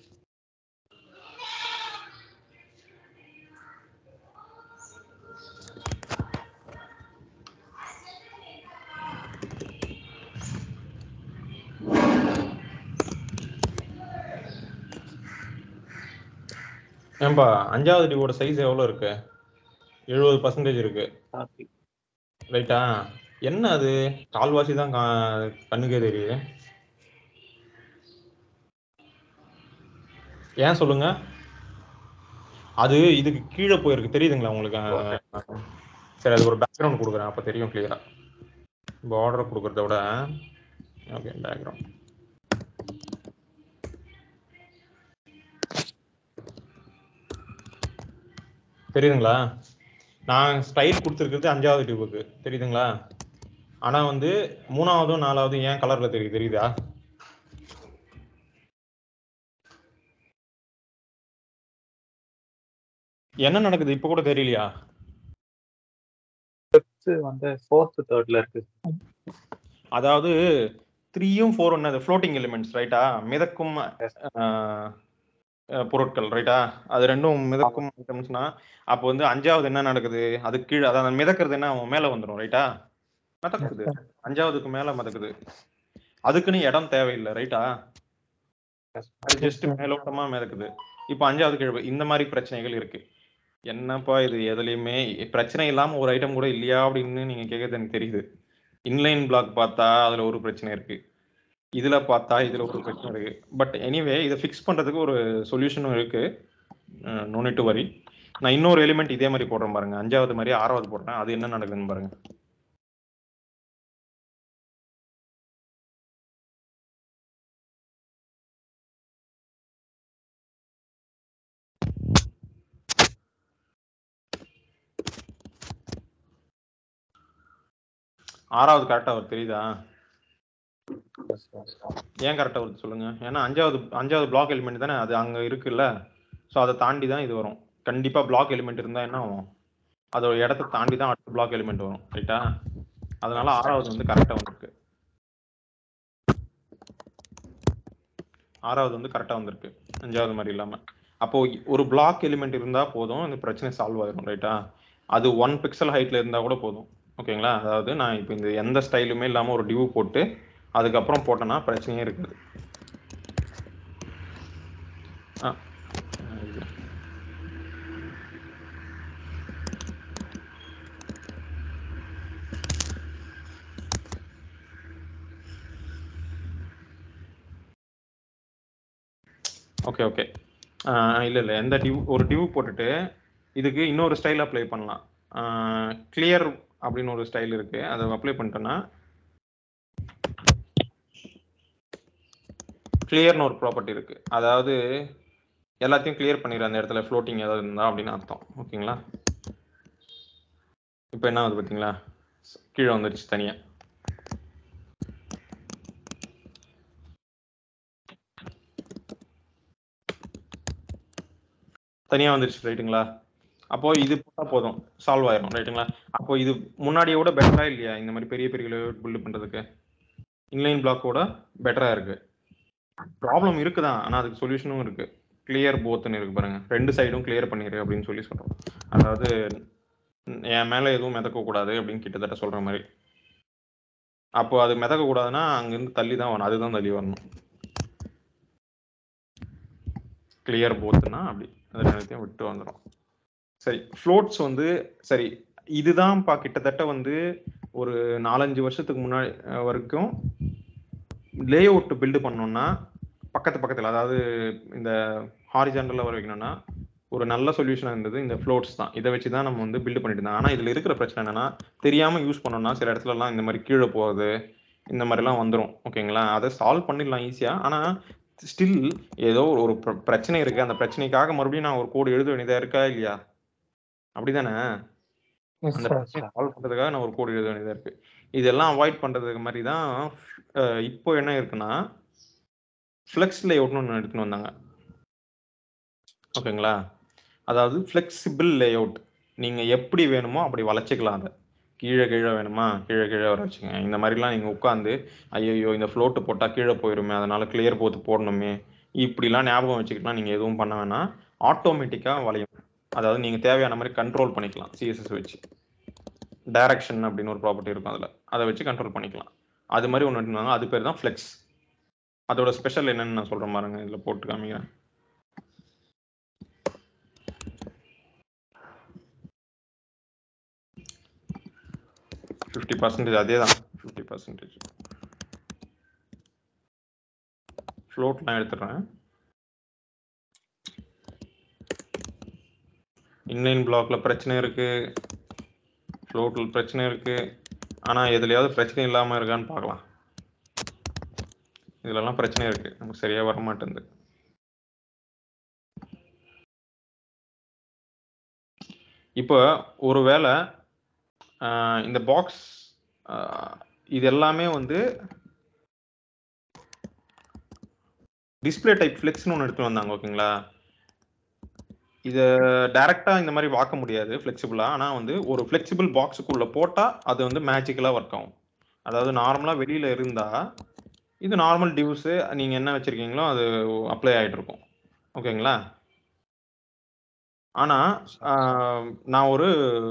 ஏன்பா, 5வது டிவோட சைஸ் எவ்வளவு இருக்கு? 70% இருக்கு. ரைட்டா? என்ன அது கால்வாசி தான் கண்ணுக்கே தெரியுது. ஏன் சொல்லுங்க? அது இதுக்கு கீழே போயிருக்கு, தெரியுதுங்களா உங்களுக்கு? சரி, அது ஒரு பேக்ரவுண்ட் கொடுக்குறேன், அப்ப தெரியும் கிளியரா. பார்டர் கொடுக்கறத விட ஓகே, பேக்ரவுண்ட் தெரியுதுங்களா? நான் ஸ்டைல் கொடுத்துருக்கிறது 5வது டியூபுக்கு, தெரியுதுங்களா? ஆனா வந்து 3வதும் 4வதும் ஏன் கலர்ல தெரியுதா? என்ன நடக்குது இப்ப கூட தெரியலையா? வந்து 4th 3rd இருக்கு. அதாவது 3யும் 4ம் என்னது? ஃப்ளோட்டிங் எலிமெண்ட்ஸ், ரைட்டா? மிதக்கும் பொருட்கள், ரைட்டா? அது ரெண்டும் மிதக்கும் ஐட்டம்ஸ்னா அப்போ வந்து 5வது என்ன நடக்குது? அது கீழே, அதாவது மிதக்கிறது என்ன மேல வந்துடும், ரைட்டா? மிதக்குது, 5வதுக்கு மேல மிதக்குது. அதுக்குன்னு இடம் தேவையில்லை, ரைட்டா? அது ஜஸ்ட் மேலோட்டமா மிதக்குது. இப்போ 5வது கீழே இந்த மாதிரி பிரச்சனைகள் இருக்கு. என்னப்பா இது, எதுலையுமே பிரச்சனை இல்லாம ஒரு ஐட்டம் கூட இல்லையா அப்படின்னு நீங்க கேட்கறது எனக்கு தெரியுது. இன்லைன் பிளாக் பார்த்தா அதுல ஒரு பிரச்சனை இருக்கு, இதுல பார்த்தா இதுல ஒரு பிரச்சனை இருக்கு. பட் எனிவே இதை ஃபிக்ஸ் பண்றதுக்கு ஒரு சொல்யூஷனும் இருக்கு. No need to worry. நான் இன்னொரு எலிமெண்ட் இதே மாதிரி போடுறேன் பாருங்க, 5வது மாதிரி 6வது போடுறேன். அது என்ன நடக்குதுன்னு பாருங்க. ஆறாவது கரெக்டா வருது, தெரியுதா? ஏன் கரெக்டா வருது சொல்லுங்க? ஏன்னா 5வது பிளாக் எலிமெண்ட் தானே, அது அங்க இருக்குல்ல. ஸோ அதை தாண்டி தான் இது வரும். கண்டிப்பா பிளாக் எலிமெண்ட் இருந்தா என்ன ஆகும்? அதோட இடத்தை தாண்டி தான் அடுத்த பிளாக் எலிமெண்ட் வரும், ரைட்டா? அதனால 6வது வந்து கரெக்டா வந்திருக்கு. 6வது வந்து கரெக்டா வந்திருக்கு, 5வது மாதிரி இல்லாம. அப்போ ஒரு பிளாக் எலிமெண்ட் இருந்தா போதும், இந்த பிரச்சனை சால்வ் ஆயிடும், ரைட்டா? அது 1 பிக்சல் ஹைட்ல இருந்தா கூட போதும். ஓகேங்களா? அதாவது நான் இப்போ இந்த எந்த ஸ்டைலுமே இல்லாம ஒரு டிவ் போட்டு அதுக்கப்புறம் போட்டேன்னா பிரச்சனையே இருக்காது. ஓகே ஓகே, இல்லை எந்த டிவ், ஒரு டிவ் போட்டுட்டு இதுக்கு இன்னொரு ஸ்டைல் அப்ளை பண்ணலாம். கிளியர் அப்படின்னு ஒரு ஸ்டைல் இருக்கு. அதை அப்ளை பண்ணிட்டோன்னா கிளியர்னு ஒரு ப்ராப்பர்ட்டி இருக்கு. அதாவது எல்லாத்தையும் கிளியர் பண்ணிடுற அந்த இடத்துல ஃப்ளோட்டிங் ஏதாவது இருந்தா அப்படின்னு அர்த்தம். ஓகேங்களா? இப்போ என்ன ஆகுது பார்த்தீங்களா? கீழே வந்துருச்சு தனியா. தனியா வந்துருச்சு ரைட்டுங்களா? அப்போ இது போட்டா போதும், சால்வ் ஆயிரும் ரைட்டுங்களா? அப்போ இது முன்னாடியை விட பெட்டரா இல்லையா? இந்த மாதிரி பெரிய பெரிய லேஅவுட் பில்ட் பண்றதுக்கு இன்லைன் பிளாக்கோட பெட்டரா இருக்கு. ப்ராப்ளம் இருக்குதான், ஆனா அதுக்கு சொல்யூஷனும் இருக்கு. கிளியர் போத்னு இருக்கு பாருங்க, ரெண்டு சைடும் கிளியர் பண்ணிடு அப்படின்னு சொல்லி சொல்றோம். அதாவது என் மேல எதுவும் மிதக்க கூடாது அப்படின்னு கிட்டத்தட்ட சொல்ற மாதிரி. அப்போ அது மிதக்க கூடாதுன்னா அங்கிருந்து தள்ளி தான் வரணும், அதுதான் தள்ளி வரணும். கிளியர் போத்னா அப்படி அது ரெண்டுத்தையும் விட்டு வந்துடும். சரி, ஃப்ளோட்ஸ் வந்து சரி இதுதான்ப்பா கிட்டத்தட்ட வந்து ஒரு 4-5 வருஷத்துக்கு முன்னாடி வரைக்கும் லே அவுட் பில்டு பண்ணோம்னா பக்கத்துல, அதாவது இந்த ஹாரிஜான்டல்ல வர வைக்கணும்னா ஒரு நல்ல சொல்யூஷனாக இருந்தது இந்த ஃப்ளோட்ஸ் தான். இதை வச்சு தான் நம்ம வந்து பில்டு பண்ணிட்டு இருந்தோம். ஆனால் இதில் இருக்கிற பிரச்சனை என்னன்னா, தெரியாமல் யூஸ் பண்ணோம்னா சில இடத்துலலாம் இந்த மாதிரி கீழே போகுது, இந்த மாதிரிலாம் வந்துடும். ஓகேங்களா? அதை சால்வ் பண்ணிடலாம் ஈஸியாக. ஆனால் ஸ்டில் ஏதோ ஒரு பிரச்சனை இருக்கு, அந்த பிரச்சனைக்காக மறுபடியும் நான் ஒரு கோடு எழுத வேண்டியதா இருக்கா இல்லையா? அப்படிதானே? அந்த பிரச்சனையை சால்வ் பண்றதுக்காக நான் ஒரு கோடு எழுத வேண்டியதா இருக்கு. இதெல்லாம் அவாய்ட் பண்றதுக்கு மாதிரி தான் இப்போ என்ன இருக்குன்னா ஃப்ளெக்ஸ் லேஅவுட்னு ஒன்று எடுத்துன்னு வந்தாங்க. ஓகேங்களா? அதாவது ஃப்ளெக்சிபிள் லேஅவுட், நீங்க எப்படி வேணுமோ அப்படி வளைச்சிக்கலாம். அதை கீழே கீழே வேணுமா கீழே கீழே வர வச்சுங்க. இந்த மாதிரிலாம் நீங்க உட்காந்து ஐயோ இந்த ஃப்ளோட்டு போட்டா கீழே போயிருமே, அதனால கிளியர் போத்து போடணுமே இப்படிலாம் ஞாபகம் வச்சுக்கிட்டா நீங்க எதுவும் பண்ண வேணாம், ஆட்டோமேட்டிக்கா வளையும். அதாவது நீங்க தேவையான மாதிரி கண்ட்ரோல் பண்ணிக்கலாம். சிஎஸ்எஸ் வச்சு டைரக்ஷன் அப்படின்னு ஒரு ப்ராப்பர்ட்டி இருக்கும், அதில் அதை வச்சு கண்ட்ரோல் பண்ணிக்கலாம். அது மாதிரி ஒன்று எடுத்துனாங்க, அது பேர் தான் ஃப்ளெக்ஸ். அதோட ஸ்பெஷல் என்னன்னு நான் சொல்றேன் பாருங்க, இதில் போட்டு காமிக்கிறேன். அதே தான் 50%. ஃப்ளோட் நான் எடுத்துடுறேன். இன்லைன் பிளாக்ல பிரச்சனை இருக்கு, ஃப்ளோட்டில் பிரச்சனை இருக்கு, ஆனால் எதுலையாவது பிரச்சனை இல்லாமல் இருக்கான்னு பார்க்கலாம். இதுலலாம் பிரச்சனை இருக்கு, நமக்கு சரியா வர மாட்டேங்குது. இப்போ ஒருவேளை இந்த பாக்ஸ் இது எல்லாமே வந்து டிஸ்பிளே டைப் ஃப்ளெக்ஸ்னு ஒன்று எடுத்து வந்தாங்க. ஓகேங்களா? இதை டைரக்டா இந்த மாதிரி பார்க்க முடியாது ஃப்ளெக்சிபிளா, ஆனால் வந்து ஒரு ஃப்ளெக்சிபிள் பாக்ஸுக்குள்ள போட்டால் அது வந்து மேஜிக்கலாக ஒர்க் ஆகும். அதாவது நார்மலாக வெளியில இருந்தா இது நார்மல் டிவ்ஸ் நீங்க என்ன வச்சிருக்கீங்களோ அது அப்ளை ஆகிட்டு இருக்கும். ஓகேங்களா? ஆனா நான் ஒரு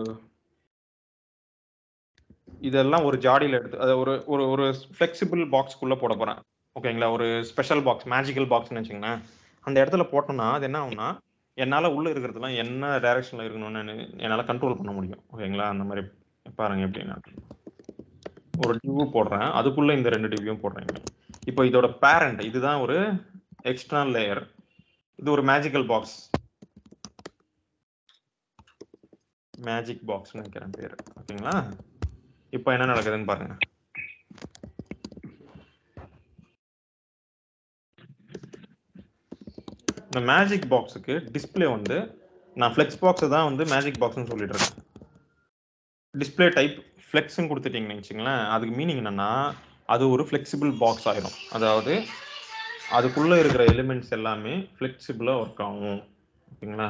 இதெல்லாம் ஒரு ஜாடியில் எடுத்து அதை ஒரு ஒரு ஒரு ஃப்ளெக்சிபிள் பாக்ஸ்க்குள்ள போட போறேன். ஓகேங்களா? ஒரு ஸ்பெஷல் பாக்ஸ், மேஜிக்கல் பாக்ஸ்னு வச்சுக்கோங்களேன். அந்த இடத்துல போட்டோம்னா அது என்ன ஆகும்னா, என்னால் உள்ள இருக்கிறதுலாம் என்ன டைரக்ஷன்ல இருக்கணும்னு என்னால் கண்ட்ரோல் பண்ண முடியும். ஓகேங்களா? அந்த மாதிரி பாருங்க எப்படின்னா, ஒரு டிவ் போடுறேன், அதுக்குள்ள இந்த 2 டிவ்வையும் போடுறேங்க. இப்போ இதோட பேரண்ட் இதுதான் ஒரு எக்ஸ்டர்னல் லேயர், இது ஒரு மேஜிக்கல் பாக்ஸ், மேஜிக் பாக்ஸ் நினைக்கிறேன் பேரு. ஓகேங்களா? இப்போ என்ன நடக்குதுன்னு பாருங்க. இந்த மேஜிக் பாக்ஸுக்கு டிஸ்பிளே வந்து நான் ஃப்ளெக்ஸ் பாக்ஸை தான் வந்து மேஜிக் பாக்ஸ்னு சொல்லிட்டு இருக்கேன். டிஸ்பிளே டைப் ஃப்ளெக்ஸ்ன்னு கொடுத்துட்டீங்கன்னு வச்சுங்களேன், அதுக்கு மீனிங் என்னன்னா அது ஒரு ஃப்ளெக்சிபிள் பாக்ஸ் ஆயிரும். அதாவது அதுக்குள்ள இருக்கிற எலிமெண்ட்ஸ் எல்லாமே ஃப்ளெக்சிபிளா ஒர்க் ஆகும். ஓகேங்களா?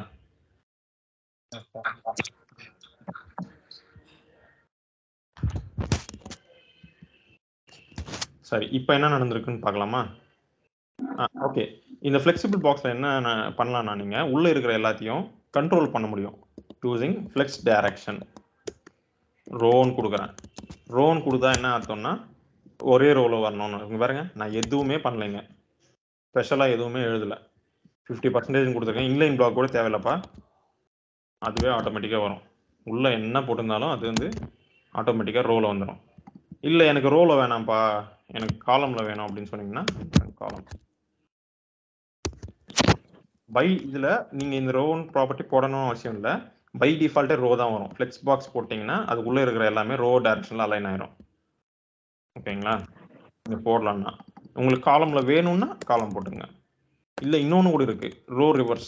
சரி, இப்போ என்ன நடந்திருக்குன்னு பார்க்கலாமா? ஓகே, இந்த ஃப்ளெக்சிபிள் பாக்ஸில் என்ன பண்ணலாம்னா நீங்கள் உள்ளே இருக்கிற எல்லாத்தையும் கண்ட்ரோல் பண்ண முடியும் யூசிங் ஃப்ளெக்ஸ் டைரக்ஷன். ரோன்னு கொடுக்குறேன். ரோன்னு கொடுத்தா என்ன அர்த்தம்னா ஒரே ரோவில் வரணும்னு பாருங்க. நான் எதுவுமே பண்ணலைங்க, ஸ்பெஷலாக எதுவுமே எழுதலை, 50% கொடுத்துருக்கேன். இன்லைன் பிளாக் கூட தேவையில்லப்பா, அதுவே ஆட்டோமேட்டிக்காக வரும். உள்ளே என்ன போட்டிருந்தாலும் அது வந்து ஆட்டோமேட்டிக்காக ரோவில் வந்துடும். இல்லை எனக்கு ரோவில் வேணாம்ப்பா, எனக்கு காலமில் வேணும் அப்படின்னு சொன்னீங்கன்னா காலம் பை இதில் நீங்கள் இந்த ரோன் ப்ராப்பர்ட்டி போடணும் அவசியம் இல்லை. பை டிஃபால்ட்டே ரோ தான் வரும். ஃப்ளெக்ஸ் பாக்ஸ் போட்டிங்கன்னா அதுக்குள்ளே இருக்கிற எல்லாமே ரோ டைரக்ஷனில் அலைன் ஆயிரும். ஓகேங்களா? நீங்கள் போடலாம்னா உங்களுக்கு காலமில் வேணும்னா காலம் போட்டுங்க. இல்லை இன்னொன்று கூட இருக்கு, ரோ ரிவர்ஸ்.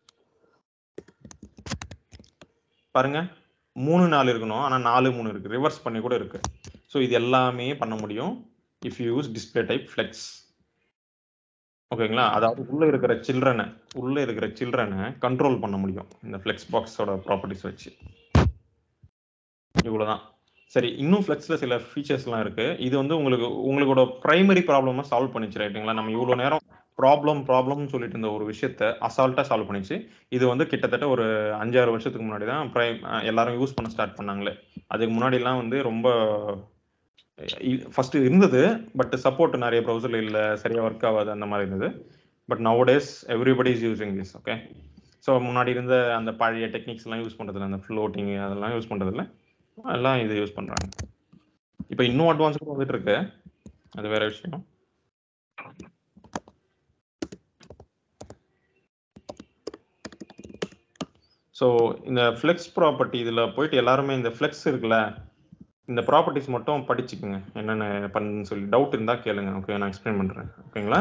பாருங்க 3 4 இருக்கணும், ஆனால் 4 3 இருக்கு. ரிவர்ஸ் பண்ணி கூட இருக்கு. ஸோ இது எல்லாமே பண்ண முடியும் if you use display type flex. ஓகேங்களா? அதாவது உள்ளே இருக்கிற சில்ட்ரனை கண்ட்ரோல் பண்ண முடியும் இந்த ஃப்ளெக்ஸ் பாக்ஸோட ப்ராப்பர்ட்டிஸ் வச்சு. இவ்வளோதான். சரி, இன்னும் ஃப்ளெக்ஸில் சில ஃபீச்சர்ஸ்லாம் இருக்குது. இது வந்து உங்களோட ப்ரைமரி ப்ராப்ளமாக சால்வ் பண்ணிச்சு. ரைட்டுங்களா? நம்ம இவ்வளோ நேரம் ப்ராப்ளம்னு சொல்லிட்டு இருந்த ஒரு விஷயத்த அசால்ட்டாக சால்வ் பண்ணிச்சு. இது வந்து கிட்டத்தட்ட ஒரு 5-6 வருஷத்துக்கு முன்னாடி தான் எல்லாரும் யூஸ் பண்ண ஸ்டார்ட் பண்ணாங்களே. அதுக்கு முன்னாடிலாம் வந்து ரொம்ப ஃபர்ஸ்ட் இருந்தது, பட் சப்போர்ட் நிறைய ப்ரௌசர்ல இல்லை, சரியாக ஒர்க் ஆகாது, அந்த மாதிரி இருந்தது. But nowadays everybody is using this. Okay, so முன்னாடி இருந்த அந்த பழைய டெக்னிக்ஸ்லாம் யூஸ் பண்ணுறதில்ல, அந்த ஃப்ளோட்டிங் அதெல்லாம் யூஸ் பண்ணுறதில்ல, எல்லாம் இது யூஸ் பண்ணுறாங்க. இப்போ இன்னும் அட்வான்ஸ்டாக வந்துட்டு இருக்கு, அது வேற விஷயம். ஸோ இந்த ஃப்ளெக்ஸ் ப்ராப்பர்ட்டி இதில் போயிட்டு எல்லாருமே இந்த ஃப்ளெக்ஸ் இருக்குல்ல, இந்த ப்ராப்பர்ட்டிஸ் மட்டும் படிச்சுக்குங்க, என்னென்ன பண்ணுன்னு சொல்லி. டவுட் இருந்தால் கேளுங்க. ஓகே, நான் எக்ஸ்பிளைன் பண்ணுறேன். ஓகேங்களா?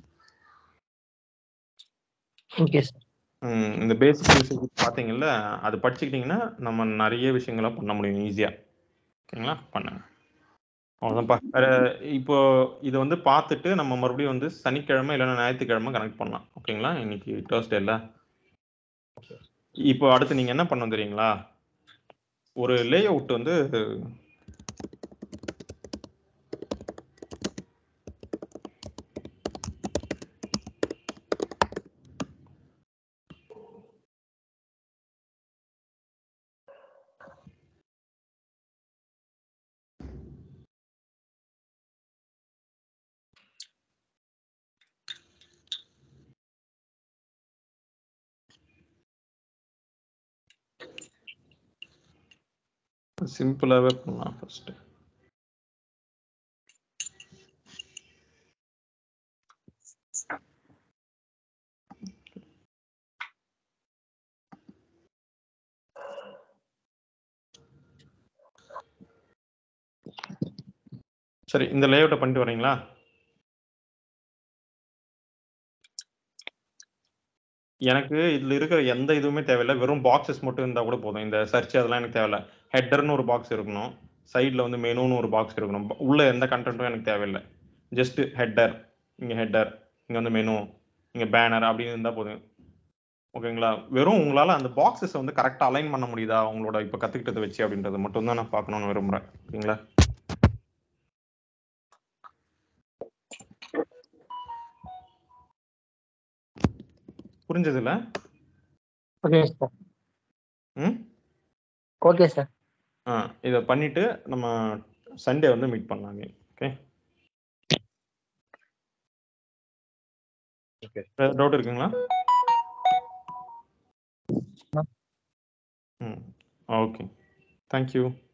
Okay sir. இந்த பேசிக் யூசேஜ் பார்த்தீங்கல்ல, அது படிச்சுக்கிட்டிங்கன்னா நம்ம நிறைய விஷயங்கள்லாம் பண்ண முடியும் ஈஸியாக. ஓகேங்களா? பண்ணுங்க. அவ்வளோதான்ப்பா. இப்போ இதை வந்து பார்த்துட்டு நம்ம மறுபடியும் வந்து சனிக்கிழமை இல்லைன்னா ஞாயிற்றுக்கிழமை கனெக்ட் பண்ணலாம். ஓகேங்களா? இன்னைக்கு தேர்ஸ்டே இல்லை. இப்போ அடுத்து நீங்கள் என்ன பண்ணணும் தெரியுங்களா? ஒரு லே அவுட் வந்து சிம்பிளாகவே பண்ணலாம் ஃபர்ஸ்ட். சரி, இந்த லேஅவுட்டை பண்ணிட்டு வரீங்களா? எனக்கு இதில் இருக்கிற எந்த இதுவுமே தேவையில்லை, வெறும் பாக்ஸஸ் மட்டும் இருந்தால் கூட போதும். இந்த சர்ச் அதெல்லாம் எனக்கு தேவையில்லை. ஹெட்டர்னு ஒரு பாக்ஸ் இருக்கணும், சைடில் வந்து மெனுன்னு ஒரு பாக்ஸ் இருக்கணும். உள்ள எந்த கண்டென்ட்டும் எனக்கு தேவையில்லை. ஜஸ்ட் ஹெட்டர், இங்கே வந்து மெனு, இங்கே பேனர் அப்படின்னு இருந்தால் போதும். ஓகேங்களா? வெறும் உங்களால் அந்த பாக்ஸஸை வந்து கரெக்டாக அலைன் பண்ண முடியுதா உங்களோட இப்போ கற்றுக்கிட்டதை வச்சு அப்படின்றத மட்டும் தான் நான் பார்க்கணுன்னு விரும்புகிறேன். ஓகேங்களா? புரிஞ்சதில்ல? Okay sir. Okay sir. இதை பண்ணிட்டு நம்ம சண்டே வந்து மீட் பண்ணலாங்க. ஓகே, டவுட் இருக்குங்களா? Okay, thank you.